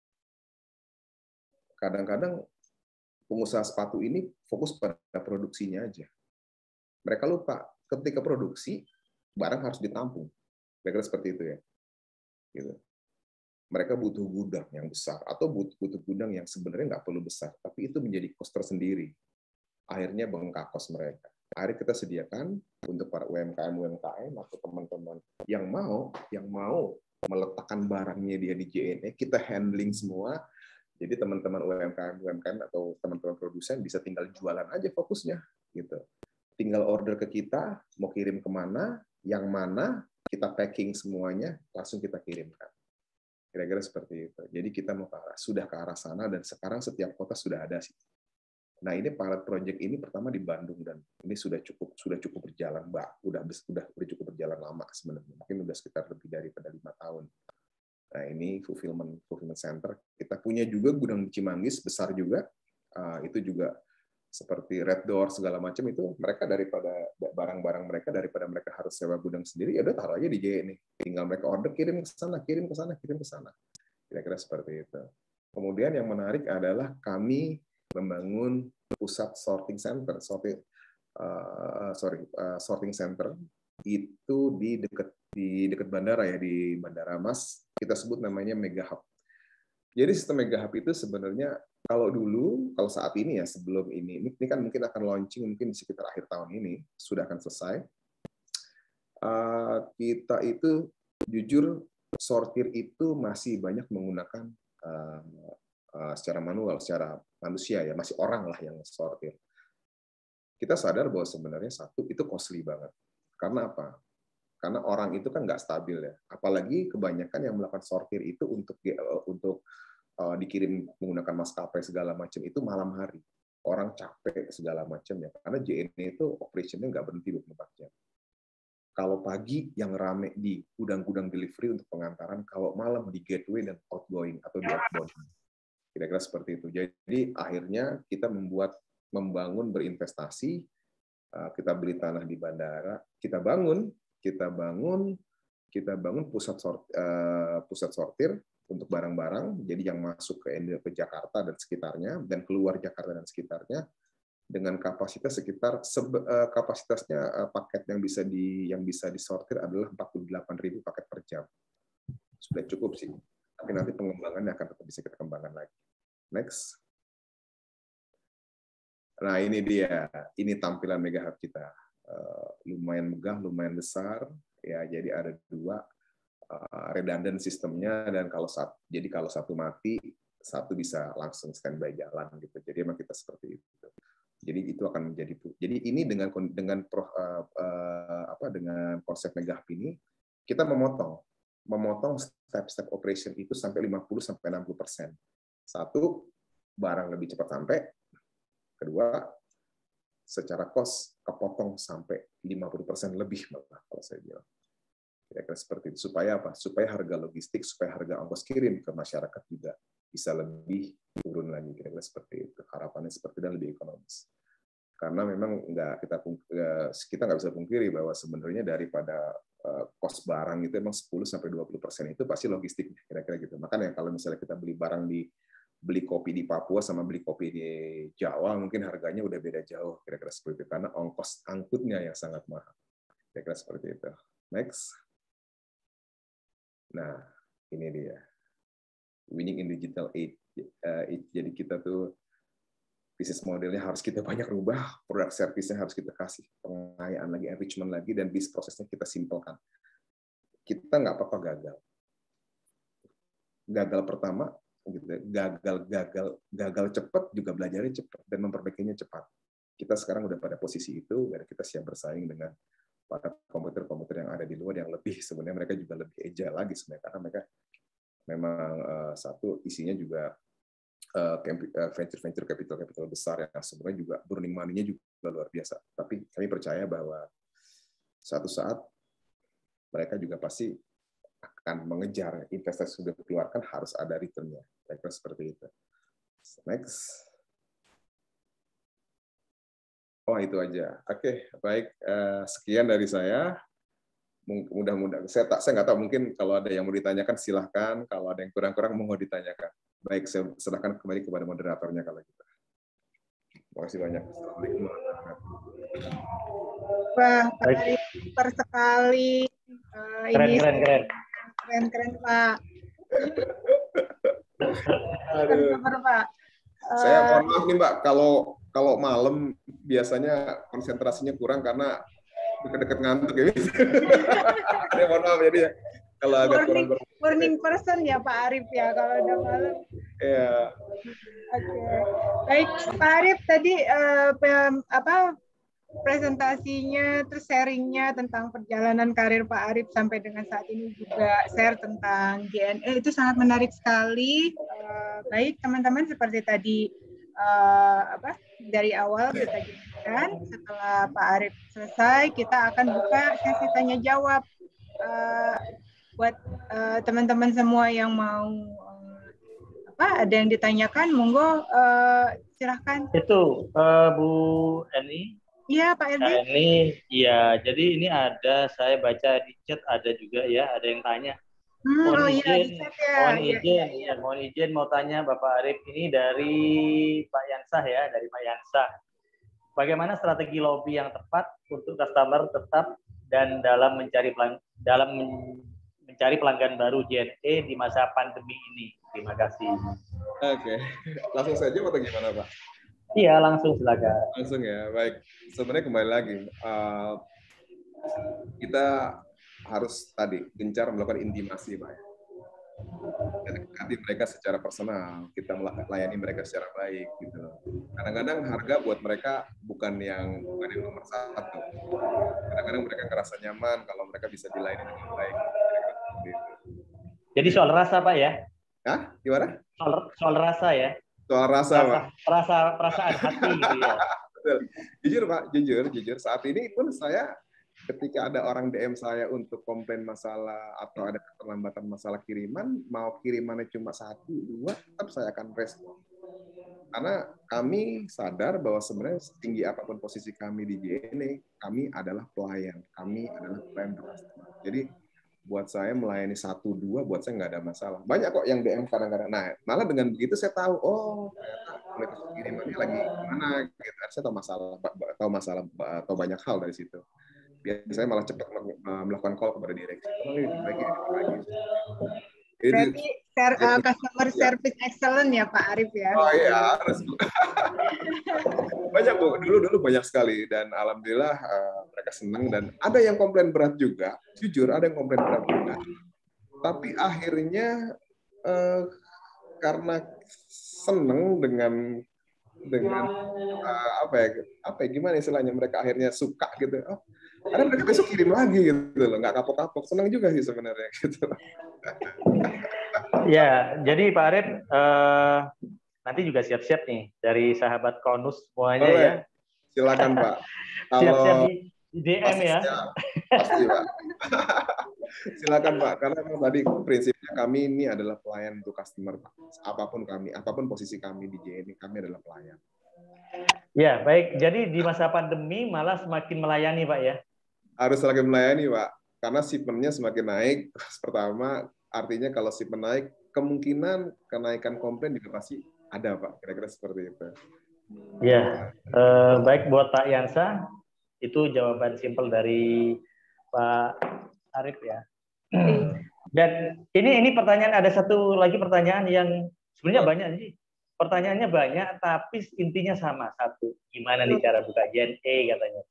Kadang-kadang pengusaha sepatu ini fokus pada produksinya aja. Mereka lupa ketika produksi barang harus ditampung. Kira-kira seperti itu ya. Gitu. Mereka butuh gudang yang besar atau butuh, butuh gudang yang sebenarnya nggak perlu besar, tapi itu menjadi kos tersendiri. Akhirnya bengkak kos mereka. Akhirnya kita sediakan untuk para U M K M U M K M atau teman-teman yang mau yang mau meletakkan barangnya dia di J N E, kita handling semua. Jadi teman-teman U M K M U M K M atau teman-teman produsen bisa tinggal jualan aja fokusnya, gitu. Tinggal order ke kita, mau kirim kemana, yang mana, kita packing semuanya, langsung kita kirimkan. Kira-kira seperti itu. Jadi kita mau ke arah, sudah ke arah sana, dan sekarang setiap kota sudah ada sih. Nah, ini pilot project ini pertama di Bandung, dan ini sudah cukup sudah cukup berjalan, Mbak. Udah sudah cukup berjalan lama sebenarnya. Mungkin udah sekitar lebih daripada lima tahun. Nah, ini fulfillment fulfillment center. Kita punya juga gudang di Cimanggis besar juga. Uh, itu juga seperti Red Door segala macam, itu mereka daripada barang-barang mereka daripada mereka harus sewa gudang sendiri, ya udah taruh aja di J N E. Tinggal mereka order, kirim ke sana, kirim ke sana, kirim ke sana. Kira-kira seperti itu. Kemudian yang menarik adalah kami membangun pusat sorting center, sorting uh, sorry, uh, sorting center itu di dekat di dekat bandara ya, di Bandara Mas. Kita sebut namanya Mega Hub. Jadi sistem Mega Hub itu sebenarnya kalau dulu, kalau saat ini ya, sebelum ini, ini kan mungkin akan launching mungkin di sekitar akhir tahun ini, sudah akan selesai. Uh, kita itu jujur sortir itu masih banyak menggunakan uh, uh, secara manual, secara manusia ya, masih orang lah yang sortir. Kita sadar bahwa sebenarnya satu itu costly banget. Karena apa? Karena orang itu kan nggak stabil ya. Apalagi kebanyakan yang melakukan sortir itu untuk untuk uh, dikirim menggunakan maskapai segala macam itu malam hari. Orang capek segala macam ya. Karena J N E itu operationnya nggak berhenti dua puluh empat jam. Kalau pagi yang rame di gudang-gudang delivery untuk pengantaran, kalau malam di gateway dan outgoing atau di outbound. Kira-kira seperti itu. Jadi akhirnya kita membuat membangun berinvestasi, kita beli tanah di bandara, kita bangun, kita bangun, kita bangun pusat sort, uh, pusat sortir untuk barang-barang, jadi yang masuk ke ke Jakarta dan sekitarnya dan keluar Jakarta dan sekitarnya dengan kapasitas sekitar sebe, uh, kapasitasnya uh, paket yang bisa di yang bisa disortir adalah empat puluh delapan ribu paket per jam. Sudah cukup sih. Tapi nanti pengembangannya akan tetap bisa kita kembangkan lagi. Next. Nah, ini dia. Ini tampilan Mega Hub kita. Uh, lumayan megah, lumayan besar. Ya, jadi ada dua. uh, redundant sistemnya, dan kalau satu, jadi kalau satu mati, satu bisa langsung standby jalan gitu. Jadi emang kita seperti itu. Jadi itu akan menjadi. Jadi ini dengan dengan uh, uh, apa dengan konsep Megahub ini kita memotong memotong step-step operation itu sampai lima puluh sampai enam puluh persen. Satu, barang lebih cepat sampai. Kedua, secara cost kepotong sampai lima puluh persen lebih malah kalau saya bilang. Kira-kira seperti itu. Supaya apa? Supaya harga logistik, supaya harga ongkos kirim ke masyarakat juga bisa lebih turun lagi. Kira-kira seperti itu. Harapannya seperti dan lebih ekonomis. Karena memang nggak kita kita nggak bisa pungkiri bahwa sebenarnya daripada cost barang itu emang sepuluh sampai dua puluh persen itu pasti logistik, kira-kira gitu. Makanya kalau misalnya kita beli barang di beli kopi di Papua sama beli kopi di Jawa, mungkin harganya udah beda jauh, kira-kira seperti itu, karena ongkos angkutnya yang sangat mahal. Kira-kira seperti itu. Next. Nah, ini dia. Winning in digital age. Jadi kita tuh bisnis modelnya harus kita banyak rubah, produk servisnya harus kita kasih pengayaan lagi, enrichment lagi, dan bisnis prosesnya kita simpelkan. Kita nggak apa-apa gagal. Gagal pertama, gitu, gagal gagal gagal cepat juga belajarnya cepat dan memperbaikinya cepat. Kita sekarang udah pada posisi itu, dan kita siap bersaing dengan para komputer-komputer yang ada di luar yang lebih sebenarnya mereka juga lebih agile lagi sebenarnya, karena mereka memang uh, satu isinya juga venture-venture capital-capital besar yang sebenarnya juga burning money-nya juga luar biasa. Tapi kami percaya bahwa suatu saat mereka juga pasti akan mengejar investasi sudah dikeluarkan, harus ada return-nya. Kira-kira seperti itu. Next. Oh, itu aja. Oke, baik. Sekian dari saya. Mudah-mudahan. Saya tak, saya nggak tahu, mungkin kalau ada yang mau ditanyakan silahkan. Kalau ada yang kurang-kurang mau ditanyakan. Baik, saya serahkan kembali kepada moderatornya kalau gitu. Terima kasih banyak. Assalamualaikum warahmatullahi wabarakatuh. Wah, Pak, super sekali. Uh, keren, ini keren, keren. Keren, keren, Pak. Aduh. Super, Pak. Uh, saya mohon maaf nih, Mbak, kalau kalau malam biasanya konsentrasinya kurang karena deket-deket ngantuk ya. Saya mohon maaf jadi ya. Kalau agak morning, kurang morning person ya Pak Arif ya kalau udah malam. Iya. Oke. Okay. Baik Pak Arif tadi uh, pem, apa presentasinya terus sharingnya tentang perjalanan karir Pak Arif sampai dengan saat ini juga share tentang J N E itu sangat menarik sekali. Uh, baik teman-teman seperti tadi uh, apa dari awal kita jelaskan, setelah Pak Arif selesai kita akan buka sesi tanya jawab. Uh, buat teman-teman uh, semua yang mau uh, apa ada yang ditanyakan, monggo uh, silahkan. Itu uh, Bu Eni. Iya Pak Erdi. Eni, iya. Jadi ini ada, saya baca di chat ada juga ya, ada yang tanya. Hmm, mohon oh izin, iya, di chat ya. mohon Iya, izin, iya, iya. ya, mohon izin mau tanya Bapak Arif ini dari Pak Yansah ya, dari Pak Yansah. Bagaimana strategi lobby yang tepat untuk customer tetap dan dalam mencari pelang, dalam mencari pelanggan baru J N E di masa pandemi ini? Terima kasih. Oke, langsung saja atau gimana Pak? Iya, langsung silakan. Langsung ya, baik. Sebenarnya kembali lagi, uh, kita harus tadi gencar melakukan intimasi, Pak. Dekati mereka secara personal, kita melayani mereka secara baik, gitu. Kadang-kadang harga buat mereka bukan yang bukan yang nomor satu. Kadang-kadang mereka ngerasa nyaman kalau mereka bisa dilayani dengan baik. Jadi soal rasa, Pak ya? Hah? Gimana? Soal, soal rasa ya? Soal rasa, rasa Pak. Rasa, perasaan hati gitu ya. Betul. Jujur, Pak, jujur, jujur. Saat ini pun saya ketika ada orang D M saya untuk komplain masalah atau ada keterlambatan masalah kiriman, mau kirimannya cuma satu, dua, tetap saya akan respon. Karena kami sadar bahwa sebenarnya setinggi apapun posisi kami di J N E, kami adalah pelayan. Kami adalah pelayan customer. Jadi buat saya melayani satu, dua, buat saya nggak ada masalah. Banyak kok yang D M kadang-kadang. Nah, malah dengan begitu saya tahu, oh ternyata kirimannya lagi gimana, gitu. Saya tahu masalah, tahu masalah, tahu banyak hal dari situ. Biasanya malah cepat melakukan call kepada direksi. Oh, ini dibagi, dibagi. Berarti ser, uh, customer ya. Service excellent ya Pak Arif ya? Oh iya, harus. Banyak Bu, dulu-dulu banyak sekali. Dan alhamdulillah uh, mereka senang. Dan ada yang komplain berat juga. Jujur, ada yang komplain berat juga. Tapi akhirnya eh, karena seneng dengan dengan uh, apa ya apa ya gimana istilahnya, mereka akhirnya suka gitu. Oh, karena mereka besok kirim lagi gitu loh, nggak kapok-kapok, senang juga sih sebenarnya gitu. Ya, jadi Pak Arif eh, nanti juga siap-siap nih dari sahabat Konus semuanya. Boleh, ya. Silakan Pak. Siap-siap Kalau di D M pasti, ya. ya. Pasti Pak. Silakan Pak, karena tadi prinsipnya kami ini adalah pelayan untuk customer Pak. Apapun kami, apapun posisi kami di J N I, kami adalah pelayan. Ya, baik. Jadi di masa pandemi malah semakin melayani, Pak ya? Harus semakin melayani, Pak. Karena shipment-nya semakin naik. Pertama, artinya kalau shipment naik, kemungkinan kenaikan komplain juga pasti ada, Pak. Kira-kira seperti itu. Ya, eh, baik buat Pak Yansa. Itu jawaban simpel dari Pak Arif ya. Dan ini ini pertanyaan, ada satu lagi pertanyaan yang sebenarnya banyak sih. Pertanyaannya banyak, tapi intinya sama satu. Gimana nih cara buka J N E katanya?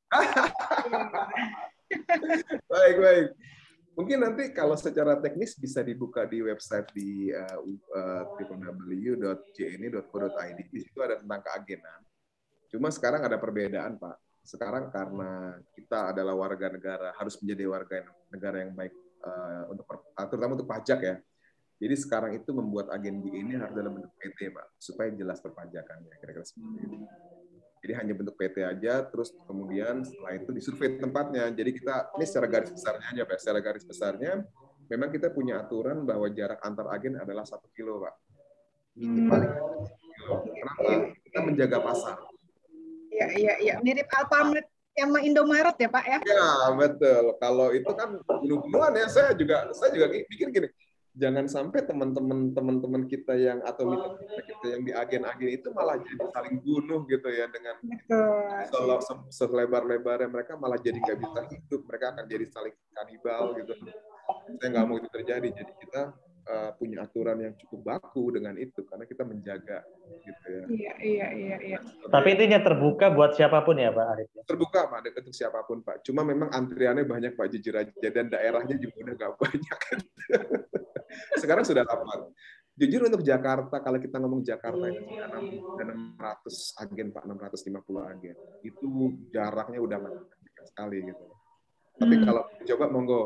Baik, baik. Mungkin nanti kalau secara teknis bisa dibuka di website di uh, uh, w w w dot j n i dot co dot i d. Di situ ada tentang keagenan. Cuma sekarang ada perbedaan, Pak. Sekarang karena kita adalah warga negara, harus menjadi warga negara yang baik uh, untuk terutama untuk pajak ya. Jadi sekarang itu membuat agen J N I harus dalam bentuk P T, Pak, supaya jelas perpajakannya, kira-kira seperti itu. Jadi hanya bentuk P T aja, terus kemudian setelah itu disurvei tempatnya. Jadi kita, ini secara garis besarnya aja, Pak. Secara garis besarnya, memang kita punya aturan bahwa jarak antar agen adalah satu kilo, Pak. Minimal satu kilo. Kenapa? Kita menjaga pasar. Iya, iya, iya. Mirip Alfamart sama Indomaret ya, Pak ya? Ya, betul. Kalau itu kan bunuh-bunuhan ya, saya juga saya juga pikir gini, jangan sampai teman-teman teman-teman kita yang atau mitra kita yang di agen-agen itu malah jadi saling bunuh gitu ya, dengan selebar-lebarnya mereka malah jadi nggak bisa hidup, mereka akan jadi saling kanibal gitu. Saya nggak mau itu terjadi, jadi kita uh, punya aturan yang cukup baku dengan itu karena kita menjaga gitu ya. Iya, iya, iya, iya. Tapi intinya terbuka buat siapapun ya, Pak Arif? Terbuka, Pak, untuk siapapun, Pak. Cuma memang antriannya banyak, Pak, jujur aja, dan daerahnya juga udah nggak banyak. Sekarang sudah dapat. Jujur untuk Jakarta, kalau kita ngomong Jakarta itu ada enam ratus agen, Pak, enam ratus lima puluh agen. Itu jaraknya udah banyak sekali gitu. Tapi hmm. kalau coba monggo.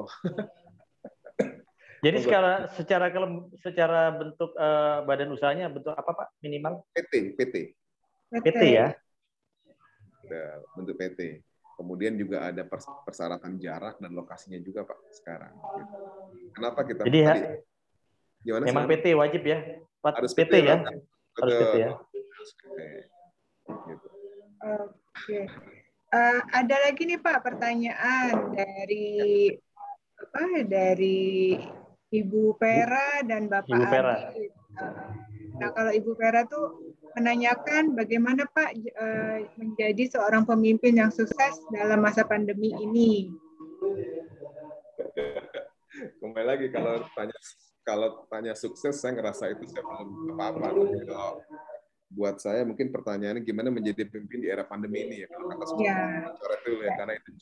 Jadi secara secara secara bentuk uh, badan usahanya bentuk apa, Pak? Minimal? P T, P T. P T ya. Bentuk P T. Kemudian juga ada persyaratan jarak dan lokasinya juga, Pak, sekarang. Kenapa kita Jadi tadi? Ya, Gimana, memang sekarang? P T wajib ya? Harus P T, P T ya? Kan? Harus P T ya? Gitu. Oke. Uh, ada lagi nih, Pak, pertanyaan dari apa? Dari Ibu Vera dan Bapak Ibu Vera. Adi. Nah, kalau Ibu Vera tuh menanyakan bagaimana Pak uh, menjadi seorang pemimpin yang sukses dalam masa pandemi ini. Kembali lagi kalau tanya kalau tanya sukses, saya ngerasa itu saya belum apa-apa. Kalau buat saya mungkin pertanyaannya gimana menjadi pemimpin di era pandemi ini ya. Kalau kata ya. coret dulu ya, karena itu.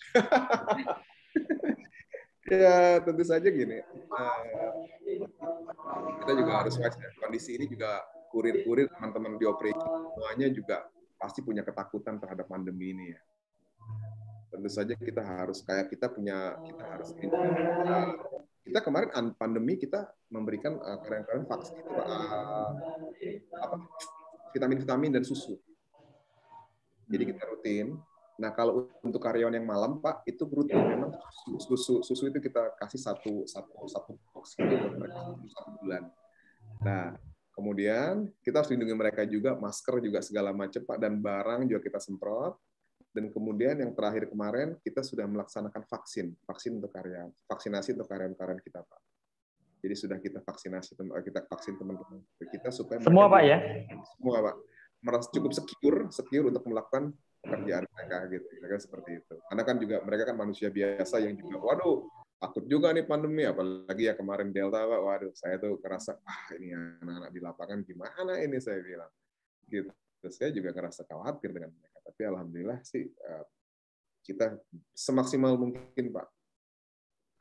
Ya tentu saja gini. Uh, kita juga harus wajar. Kondisi ini juga kurir-kurir teman-teman di operasi semuanya juga pasti punya ketakutan terhadap pandemi ini ya. Tentu saja kita harus kayak kita punya kita harus uh, kita kemarin pandemi kita memberikan uh, keren-keren vaksin uh, apa vitamin-vitamin dan susu. Jadi kita rutin. Nah kalau untuk karyawan yang malam, Pak, itu rutin memang susu susu, susu itu kita kasih satu satu satu box itu buat mereka satu bulan. Nah kemudian kita harus lindungi mereka juga, masker juga segala macam, Pak, dan barang juga kita semprot. Dan kemudian yang terakhir kemarin kita sudah melaksanakan vaksin, vaksin untuk karyawan, vaksinasi untuk karyawan-karyawan kita, Pak. Jadi sudah kita vaksinasi, kita vaksin teman-teman kita supaya semua, Pak, ya? Semua, Pak. Merasa cukup secure, secure untuk melakukan pekerjaan mereka gitu, mereka seperti itu. Karena kan juga mereka kan manusia biasa yang juga, waduh, takut juga nih pandemi, apalagi ya kemarin Delta, Pak. Waduh, saya tuh kerasa, ah ini anak-anak di lapangan gimana ini saya bilang, gitu. Terus saya juga ngerasa khawatir dengan mereka. Tapi alhamdulillah sih kita semaksimal mungkin, Pak.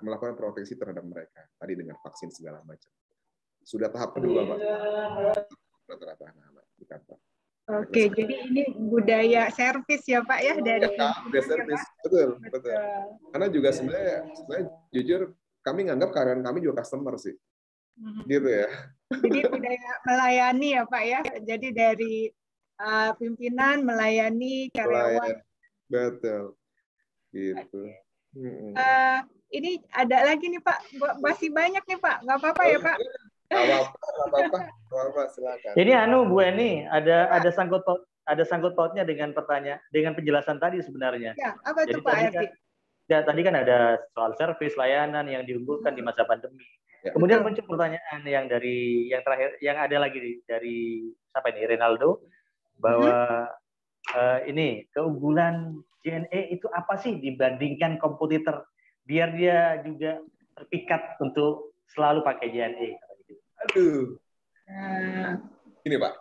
melakukan proteksi terhadap mereka tadi dengan vaksin segala macam. Sudah tahap kedua, Pak. Rata-rata anak-anak di kantor. Oke, jadi ini budaya servis ya Pak ya dari ya, budaya servis, betul, betul, betul. Karena juga sebenarnya, sebenarnya jujur kami nganggap karyawan kami juga customer sih, mm-hmm. gitu ya. Jadi budaya melayani ya Pak ya. Jadi dari uh, pimpinan melayani karyawan. Melayan. Betul, gitu. Okay. Uh, ini ada lagi nih Pak, masih banyak nih Pak, nggak apa-apa ya Pak? Nggak apa-apa, nggak apa-apa, nggak apa-apa, silakan. Ini anu Bu Eni, ada Pak. ada sangkut paut, ada sangkut pautnya dengan pertanyaan, dengan penjelasan tadi sebenarnya. Ya, apa itu Jadi Pak tadi Erdi? kan, ya, tadi kan ada soal servis layanan yang diunggulkan hmm. di masa pandemi. Ya, Kemudian betul. muncul pertanyaan yang dari yang terakhir, yang ada lagi dari siapa ini, Renaldo, bahwa hmm. uh, ini keunggulan J N E itu apa sih dibandingkan kompetitor, biar dia juga terpikat untuk selalu pakai J N E. Aduh. Nah. Ini Pak,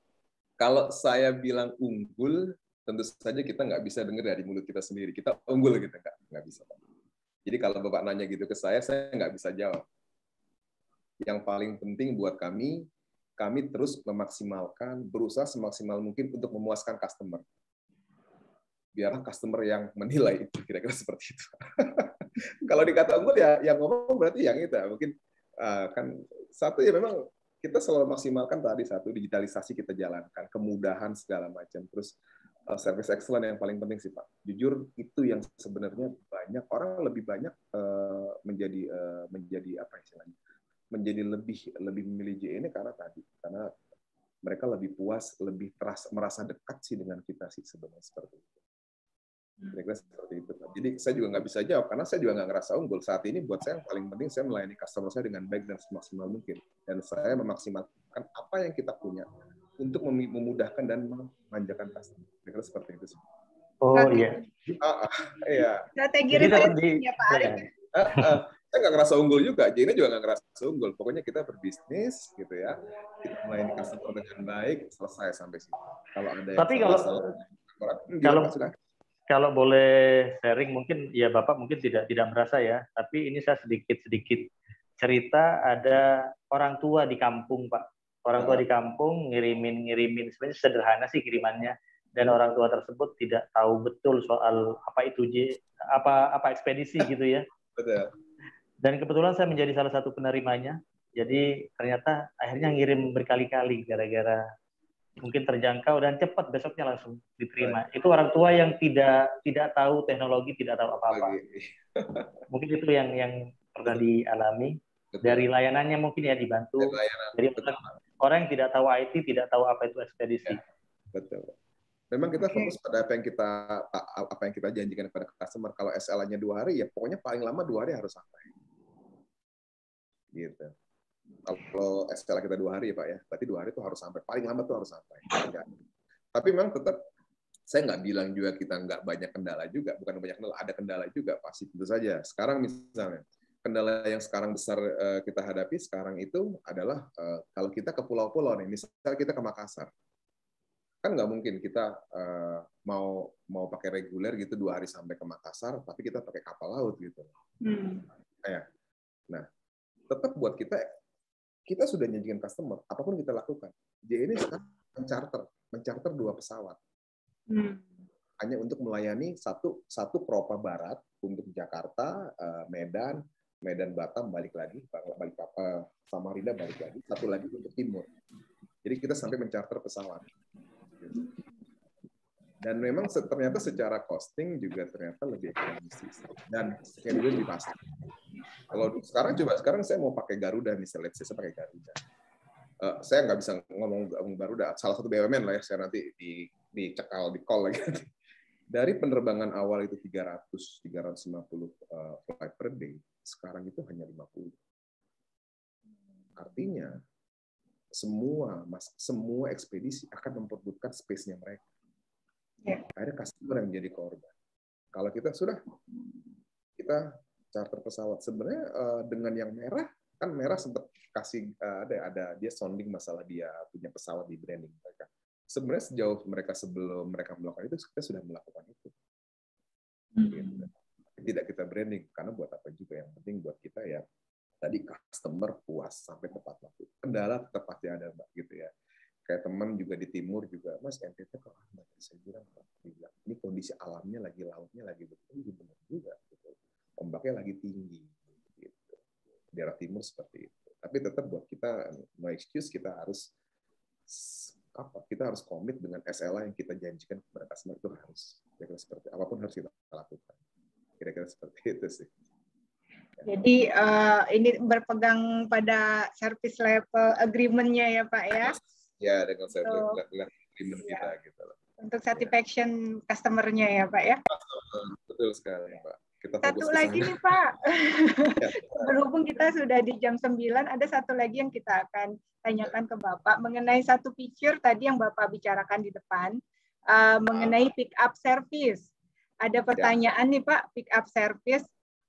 kalau saya bilang unggul, tentu saja kita nggak bisa dengar dari mulut kita sendiri. Kita unggul gitu, nggak, nggak bisa Pak. Jadi kalau Bapak nanya gitu ke saya, saya nggak bisa jawab. Yang paling penting buat kami, kami terus memaksimalkan, berusaha semaksimal mungkin untuk memuaskan customer. Biarlah customer yang menilai itu, kira-kira seperti itu. Kalau dikata unggul ya, yang ngomong berarti yang itu. Mungkin uh, kan satu ya memang kita selalu maksimalkan tadi satu digitalisasi kita jalankan, kemudahan segala macam, terus uh, service excellent yang paling penting sih Pak. Jujur itu yang sebenarnya banyak orang lebih banyak uh, menjadi uh, menjadi apa istilahnya, menjadi lebih lebih memilih J N E karena tadi karena mereka lebih puas, lebih terasa merasa dekat sih dengan kita sih sebenarnya seperti itu. Kira-kira seperti itu. Jadi saya juga nggak bisa jawab karena saya juga nggak ngerasa unggul. Saat ini buat saya yang paling penting saya melayani customer saya dengan baik dan semaksimal mungkin. Dan saya memaksimalkan apa yang kita punya untuk memudahkan dan memanjakan customer. Kira-kira seperti itu sih. Oh iya. Ah, ah, iya. Strategi referensinya Pak Arif. Ah, ah. Saya nggak ngerasa unggul juga. Jadi juga nggak ngerasa unggul. Pokoknya kita berbisnis gitu ya. Kita melayani customer dengan baik selesai sampai situ. Kalau ada yang Tapi salah, kalau salah, kalau sudah. Kalau boleh sharing mungkin ya Bapak mungkin tidak tidak merasa ya, tapi ini saya sedikit-sedikit cerita ada orang tua di kampung Pak. Orang tua di kampung ngirimin-ngirimin sebenarnya sederhana sih kirimannya dan orang tua tersebut tidak tahu betul soal apa itu J apa apa ekspedisi gitu ya. Betul. Dan kebetulan saya menjadi salah satu penerimanya. Jadi ternyata akhirnya ngirim berkali-kali gara-gara mungkin terjangkau dan cepat besoknya langsung diterima. Baik. Itu orang tua yang tidak tidak tahu teknologi, tidak tahu apa-apa. Mungkin itu yang yang pernah Betul. dialami. Betul. Dari layanannya mungkin ya dibantu. Jadi Betul. orang yang tidak tahu I T tidak tahu apa itu ekspedisi. Ya. Betul. Memang kita fokus pada apa yang kita apa yang kita janjikan kepada customer. Kalau S L A-nya dua hari, ya pokoknya paling lama dua hari harus sampai. Gitu. Kalau S L A kita dua hari ya Pak ya, berarti dua hari itu harus sampai, paling lama tuh harus sampai. Ya. Tapi memang tetap, saya nggak bilang juga kita nggak banyak kendala juga, bukan banyak kendala, ada kendala juga pasti tentu saja. Sekarang misalnya, kendala yang sekarang besar uh, kita hadapi sekarang itu adalah uh, kalau kita ke pulau-pulau nih, misalnya kita ke Makassar, kan nggak mungkin kita uh, mau mau pakai reguler gitu dua hari sampai ke Makassar, tapi kita pakai kapal laut gitu. Hmm. Ya. Nah, tetap buat kita kita sudah nyajikan customer, apapun kita lakukan. J N E sekarang mencharter, mencharter dua pesawat. Hmm. Hanya untuk melayani satu satu Propa Barat untuk Jakarta, Medan, Medan Batam balik lagi, balik apa Samarinda balik lagi, satu lagi untuk timur. Jadi kita sampai mencharter pesawat. Dan memang ternyata secara costing juga ternyata lebih ekonomis dan schedule lebih pasti. Kalau sekarang coba sekarang saya mau pakai Garuda misalnya, saya pakai Garuda. Uh, saya nggak bisa ngomong, ngomong Garuda, salah satu B U M N lah ya, saya nanti di dicekal di call lagi. Dari penerbangan awal itu tiga ratus tiga ratus lima puluh uh, flight per day, sekarang itu hanya lima puluh. Artinya semua mas, semua ekspedisi akan memperebutkan space-nya mereka. Akhirnya customer yang menjadi korban. Kalau kita sudah kita charter pesawat sebenarnya uh, dengan yang merah kan merah sempat kasih uh, ada ada dia sounding masalah dia punya pesawat di branding mereka. Sebenarnya sejauh mereka sebelum mereka melakukan itu kita sudah melakukan itu. Hmm. Gitu. tidak kita branding, karena buat apa juga, yang penting buat kita ya tadi customer puas sampai tepat waktu. Kendala tetap pasti ada, Mbak, gitu ya. Kayak teman juga di timur juga, Mas N T T kok lambat. Saya bilang, ini kondisi alamnya lagi, lautnya lagi betul, benar juga. Gitu. Ombaknya lagi tinggi. Gitu. Daerah timur seperti itu. Tapi tetap buat kita, no excuse, kita harus apa? Kita harus komit dengan S L A yang kita janjikan kepada customer, itu harus. Kira-kira seperti apapun harus kita lakukan. Kira-kira seperti itu sih. Jadi uh, ini berpegang pada service level agreement-nya ya Pak ya? Ya, dengan service level agreement kita ya. gitu loh. Untuk satisfaction ya. Customer-nya ya Pak ya? Betul sekali Pak. Kita satu lagi nih Pak, berhubung kita sudah di jam sembilan, ada satu lagi yang kita akan tanyakan ke Bapak mengenai satu feature tadi yang Bapak bicarakan di depan, uh, mengenai pick up service. Ada pertanyaan ya. nih Pak, pick up service.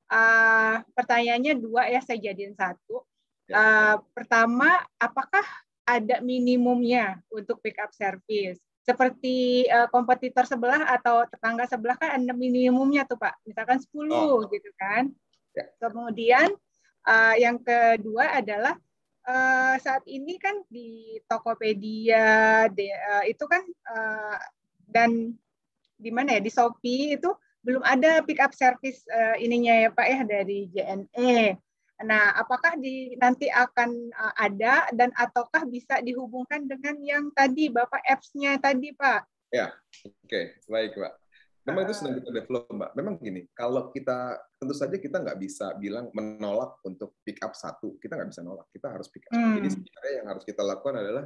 Uh, pertanyaannya dua ya, saya jadiin satu. Uh, pertama, apakah ada minimumnya untuk pick up service? Seperti uh, kompetitor sebelah atau tetangga sebelah kan ada minimumnya tuh Pak, misalkan sepuluh oh. gitu kan. Ya. Kemudian uh, yang kedua adalah uh, saat ini kan di Tokopedia, di, uh, itu kan uh, dan di mana ya, di Shopee itu belum ada pick up service uh, ininya ya Pak ya dari J N E. Nah, apakah di nanti akan uh, ada dan ataukah bisa dihubungkan dengan yang tadi Bapak apps-nya tadi Pak? Ya, oke, okay. Baik Pak. Memang uh, itu sedang kita develop Mbak. Memang gini, kalau kita tentu saja kita nggak bisa bilang menolak untuk pick up satu, kita nggak bisa nolak, kita harus pick up. Hmm. Jadi sebenarnya yang harus kita lakukan adalah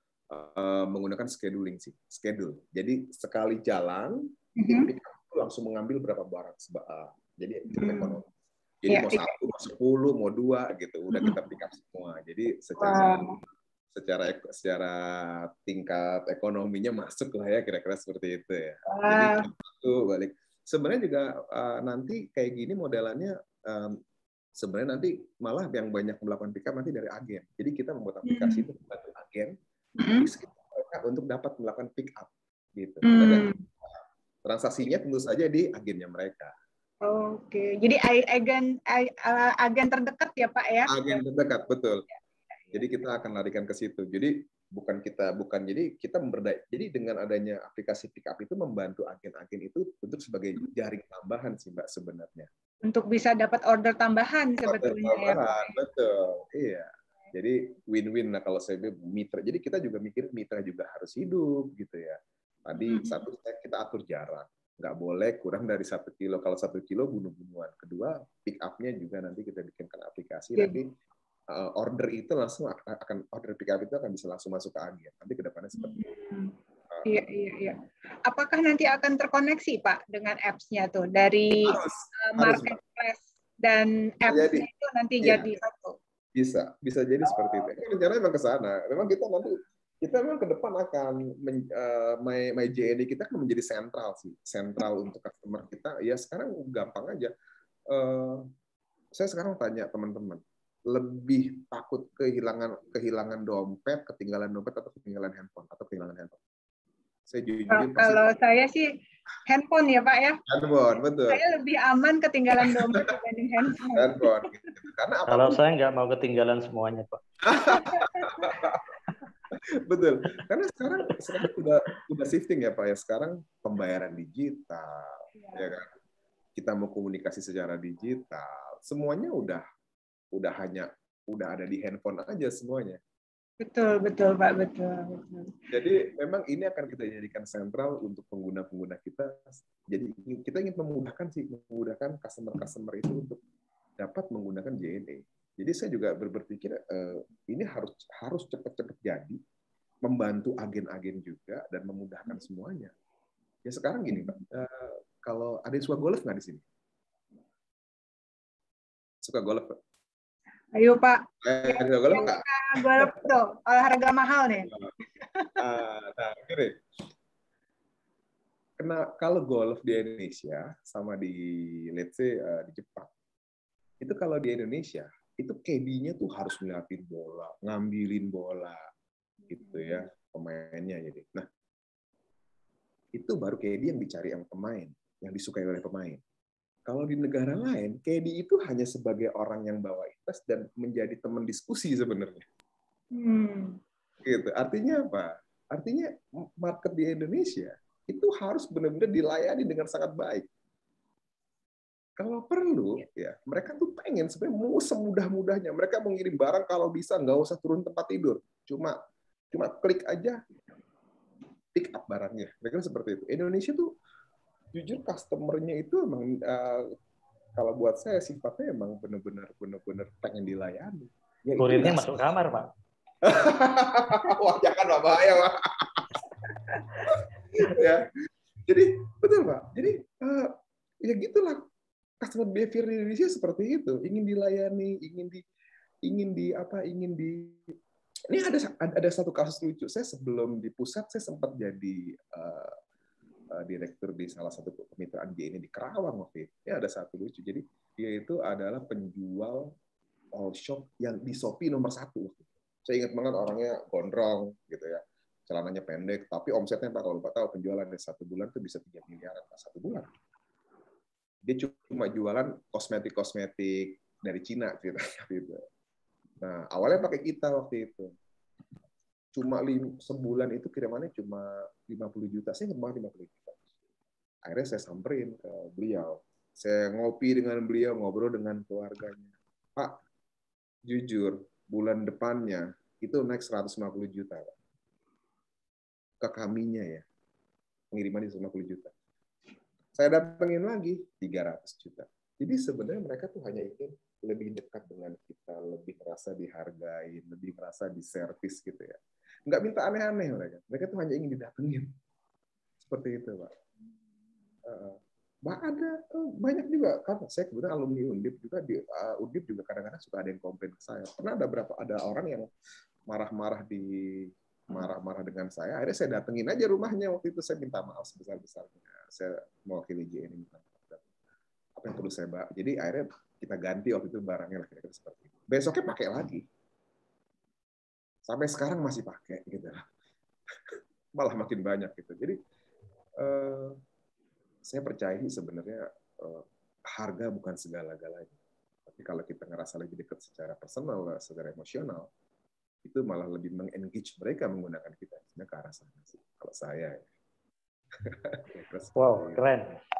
uh, menggunakan scheduling sih, schedule. Jadi sekali jalan, mm-hmm. pick up langsung mengambil berapa barang sebab jadi itu ekonomi. Jadi yeah, mau yeah. satu, mau sepuluh, mau dua gitu, udah kita pick up semua. Jadi secara wow. secara secara tingkat ekonominya masuk lah ya, kira-kira seperti itu ya. Wow. Jadi itu balik. Sebenarnya juga uh, nanti kayak gini modelannya um, sebenarnya nanti malah yang banyak melakukan pick up nanti dari agen. Jadi kita membuat aplikasi mm. itu membantu agen mm. mereka untuk dapat melakukan pick up gitu. Mm. Dan transaksinya tentu saja di agennya mereka. Oke, jadi agen agen terdekat ya Pak ya? Agen terdekat, betul. Jadi kita akan larikan ke situ. Jadi bukan kita bukan jadi kita memberdaya. Jadi dengan adanya aplikasi pick up itu membantu agen-agen itu untuk sebagai jaring tambahan sih Mbak sebenarnya. Untuk bisa dapat order tambahan sebetulnya tambahan, ya. Betul, iya. Jadi win-win lah kalau saya bilang mitra. Jadi kita juga mikir mitra juga harus hidup gitu ya. Tadi mm-hmm. satu kita atur jarak, nggak boleh kurang dari satu kilo. Kalau satu kilo bunuh-bunuhan. Kedua, pick up-nya juga nanti kita bikinkan aplikasi. Yeah. Nanti uh, order itu langsung akan order pick up itu akan bisa langsung masuk ke agen. Nanti kedepannya seperti itu. Mm-hmm. Uh, iya iya iya. Apakah nanti akan terkoneksi Pak dengan apps-nya tuh dari harus, uh, marketplace dan apps-nya itu nanti iya. jadi satu? Bisa, bisa jadi oh. seperti itu. Rencananya memang ke sana. Memang kita nanti kita memang ke depan akan men, uh, my, my J N E kita kan menjadi sentral sih, sentral untuk customer kita. Ya sekarang gampang aja. Uh, saya sekarang tanya teman-teman, lebih takut kehilangan kehilangan dompet, ketinggalan dompet atau ketinggalan handphone atau kehilangan handphone? Saya jujur kalau, pasti, kalau saya sih handphone ya Pak ya. Handphone betul. Saya lebih aman ketinggalan dompet dibanding handphone. Handphone. Gitu. Karena apapun, kalau saya nggak mau ketinggalan semuanya Pak. Betul, karena sekarang sekarang udah udah shifting ya Pak ya. Sekarang pembayaran digital, ya, ya kan. Kita mau komunikasi secara digital, semuanya udah udah hanya udah ada di handphone aja semuanya. Betul betul Pak betul. betul. Jadi memang ini akan kita jadikan sentral untuk pengguna-pengguna kita. Jadi kita ingin memudahkan sih memudahkan customer-customer itu untuk dapat menggunakan J N E. Jadi saya juga berpikir uh, ini harus harus cepat-cepat jadi, membantu agen-agen juga dan memudahkan semuanya. Ya sekarang gini Pak, uh, kalau ada yang suka golf nggak di sini? Suka golf Pak? Ayo Pak. Eh, suka golf nggak? Golf tuh olahraga mahal nih. Uh, nah gini, kena kalau golf di Indonesia sama di let's say uh, di Jepang, itu kalau di Indonesia itu K D-nya tuh harus ngeliatin bola, ngambilin bola, gitu ya, pemainnya jadi. Nah, itu baru K D yang dicari yang pemain, yang disukai oleh pemain. Kalau di negara lain, Kedi itu hanya sebagai orang yang bawa tas dan menjadi teman diskusi sebenarnya. Hmm. Gitu. Artinya apa? Artinya market di Indonesia itu harus benar-benar dilayani dengan sangat baik. Kalau perlu, ya mereka tuh pengen sebenarnya mau semudah-mudahnya. Mereka mengirim barang kalau bisa nggak usah turun tempat tidur, cuma cuma klik aja, pick up barangnya. Mereka seperti itu. Indonesia tuh jujur customer-nya itu emang uh, kalau buat saya sifatnya emang benar-benar benar-benar pengen dilayani. Ya, kurirnya masuk kamar, Pak. Wah, jangan Pak, bahaya, Pak. Ya. Jadi betul, Pak. Jadi uh, ya gitulah customer behavior di Indonesia seperti itu, ingin dilayani, ingin di ingin di apa, ingin di ini ada ada satu kasus lucu. Saya sebelum di pusat saya sempat jadi uh, direktur di salah satu kemitraan J ini di Kerawang waktu itu. Ya ada satu lucu. Jadi dia itu adalah penjual all shop yang di Shopee nomor satu. Saya ingat banget orangnya gondrong gitu ya, celananya pendek, tapi omsetnya Pak kalau Pak tahu penjualan dari satu bulan itu bisa tiga miliar satu bulan. Dia cuma jualan kosmetik-kosmetik dari Cina gitu. Nah awalnya pakai kita waktu itu. Cuma lim, sebulan itu kirimannya cuma lima puluh juta. Saya nggak lima puluh juta. Akhirnya saya samperin ke beliau. Saya ngopi dengan beliau, ngobrol dengan keluarganya. Pak, jujur, bulan depannya itu naik seratus lima puluh juta. Pak. Ke kaminya ya. Pengiriman seratus lima puluh juta. Saya datengin lagi, tiga ratus juta. Jadi sebenarnya mereka tuh hanya ingin lebih dekat dengan kita, lebih merasa dihargai, lebih merasa diservis gitu ya. Nggak minta aneh-aneh mereka. Mereka tuh hanya ingin didatengin. Seperti itu, Pak. Uh, ada uh, banyak juga kan saya kebetulan alumni Undip juga di uh, Undip juga kadang-kadang suka ada yang komplain ke saya. Pernah ada berapa ada orang yang marah-marah di marah-marah dengan saya. Akhirnya saya datengin aja rumahnya waktu itu, saya minta maaf sebesar-besarnya. Saya mewakili J N minta maaf. Apa yang perlu saya bahas. Jadi akhirnya kita ganti waktu itu barangnya lah kira-kira seperti itu. Besoknya pakai lagi. Sampai sekarang masih pakai gitu. Malah makin banyak gitu. Jadi uh, saya percaya sebenarnya uh, harga bukan segala-galanya. Tapi kalau kita ngerasa lebih dekat secara personal, secara emosional, itu malah lebih meng-engage mereka menggunakan kita. Sebenarnya ke arah sana sih, kalau saya. Wow, keren.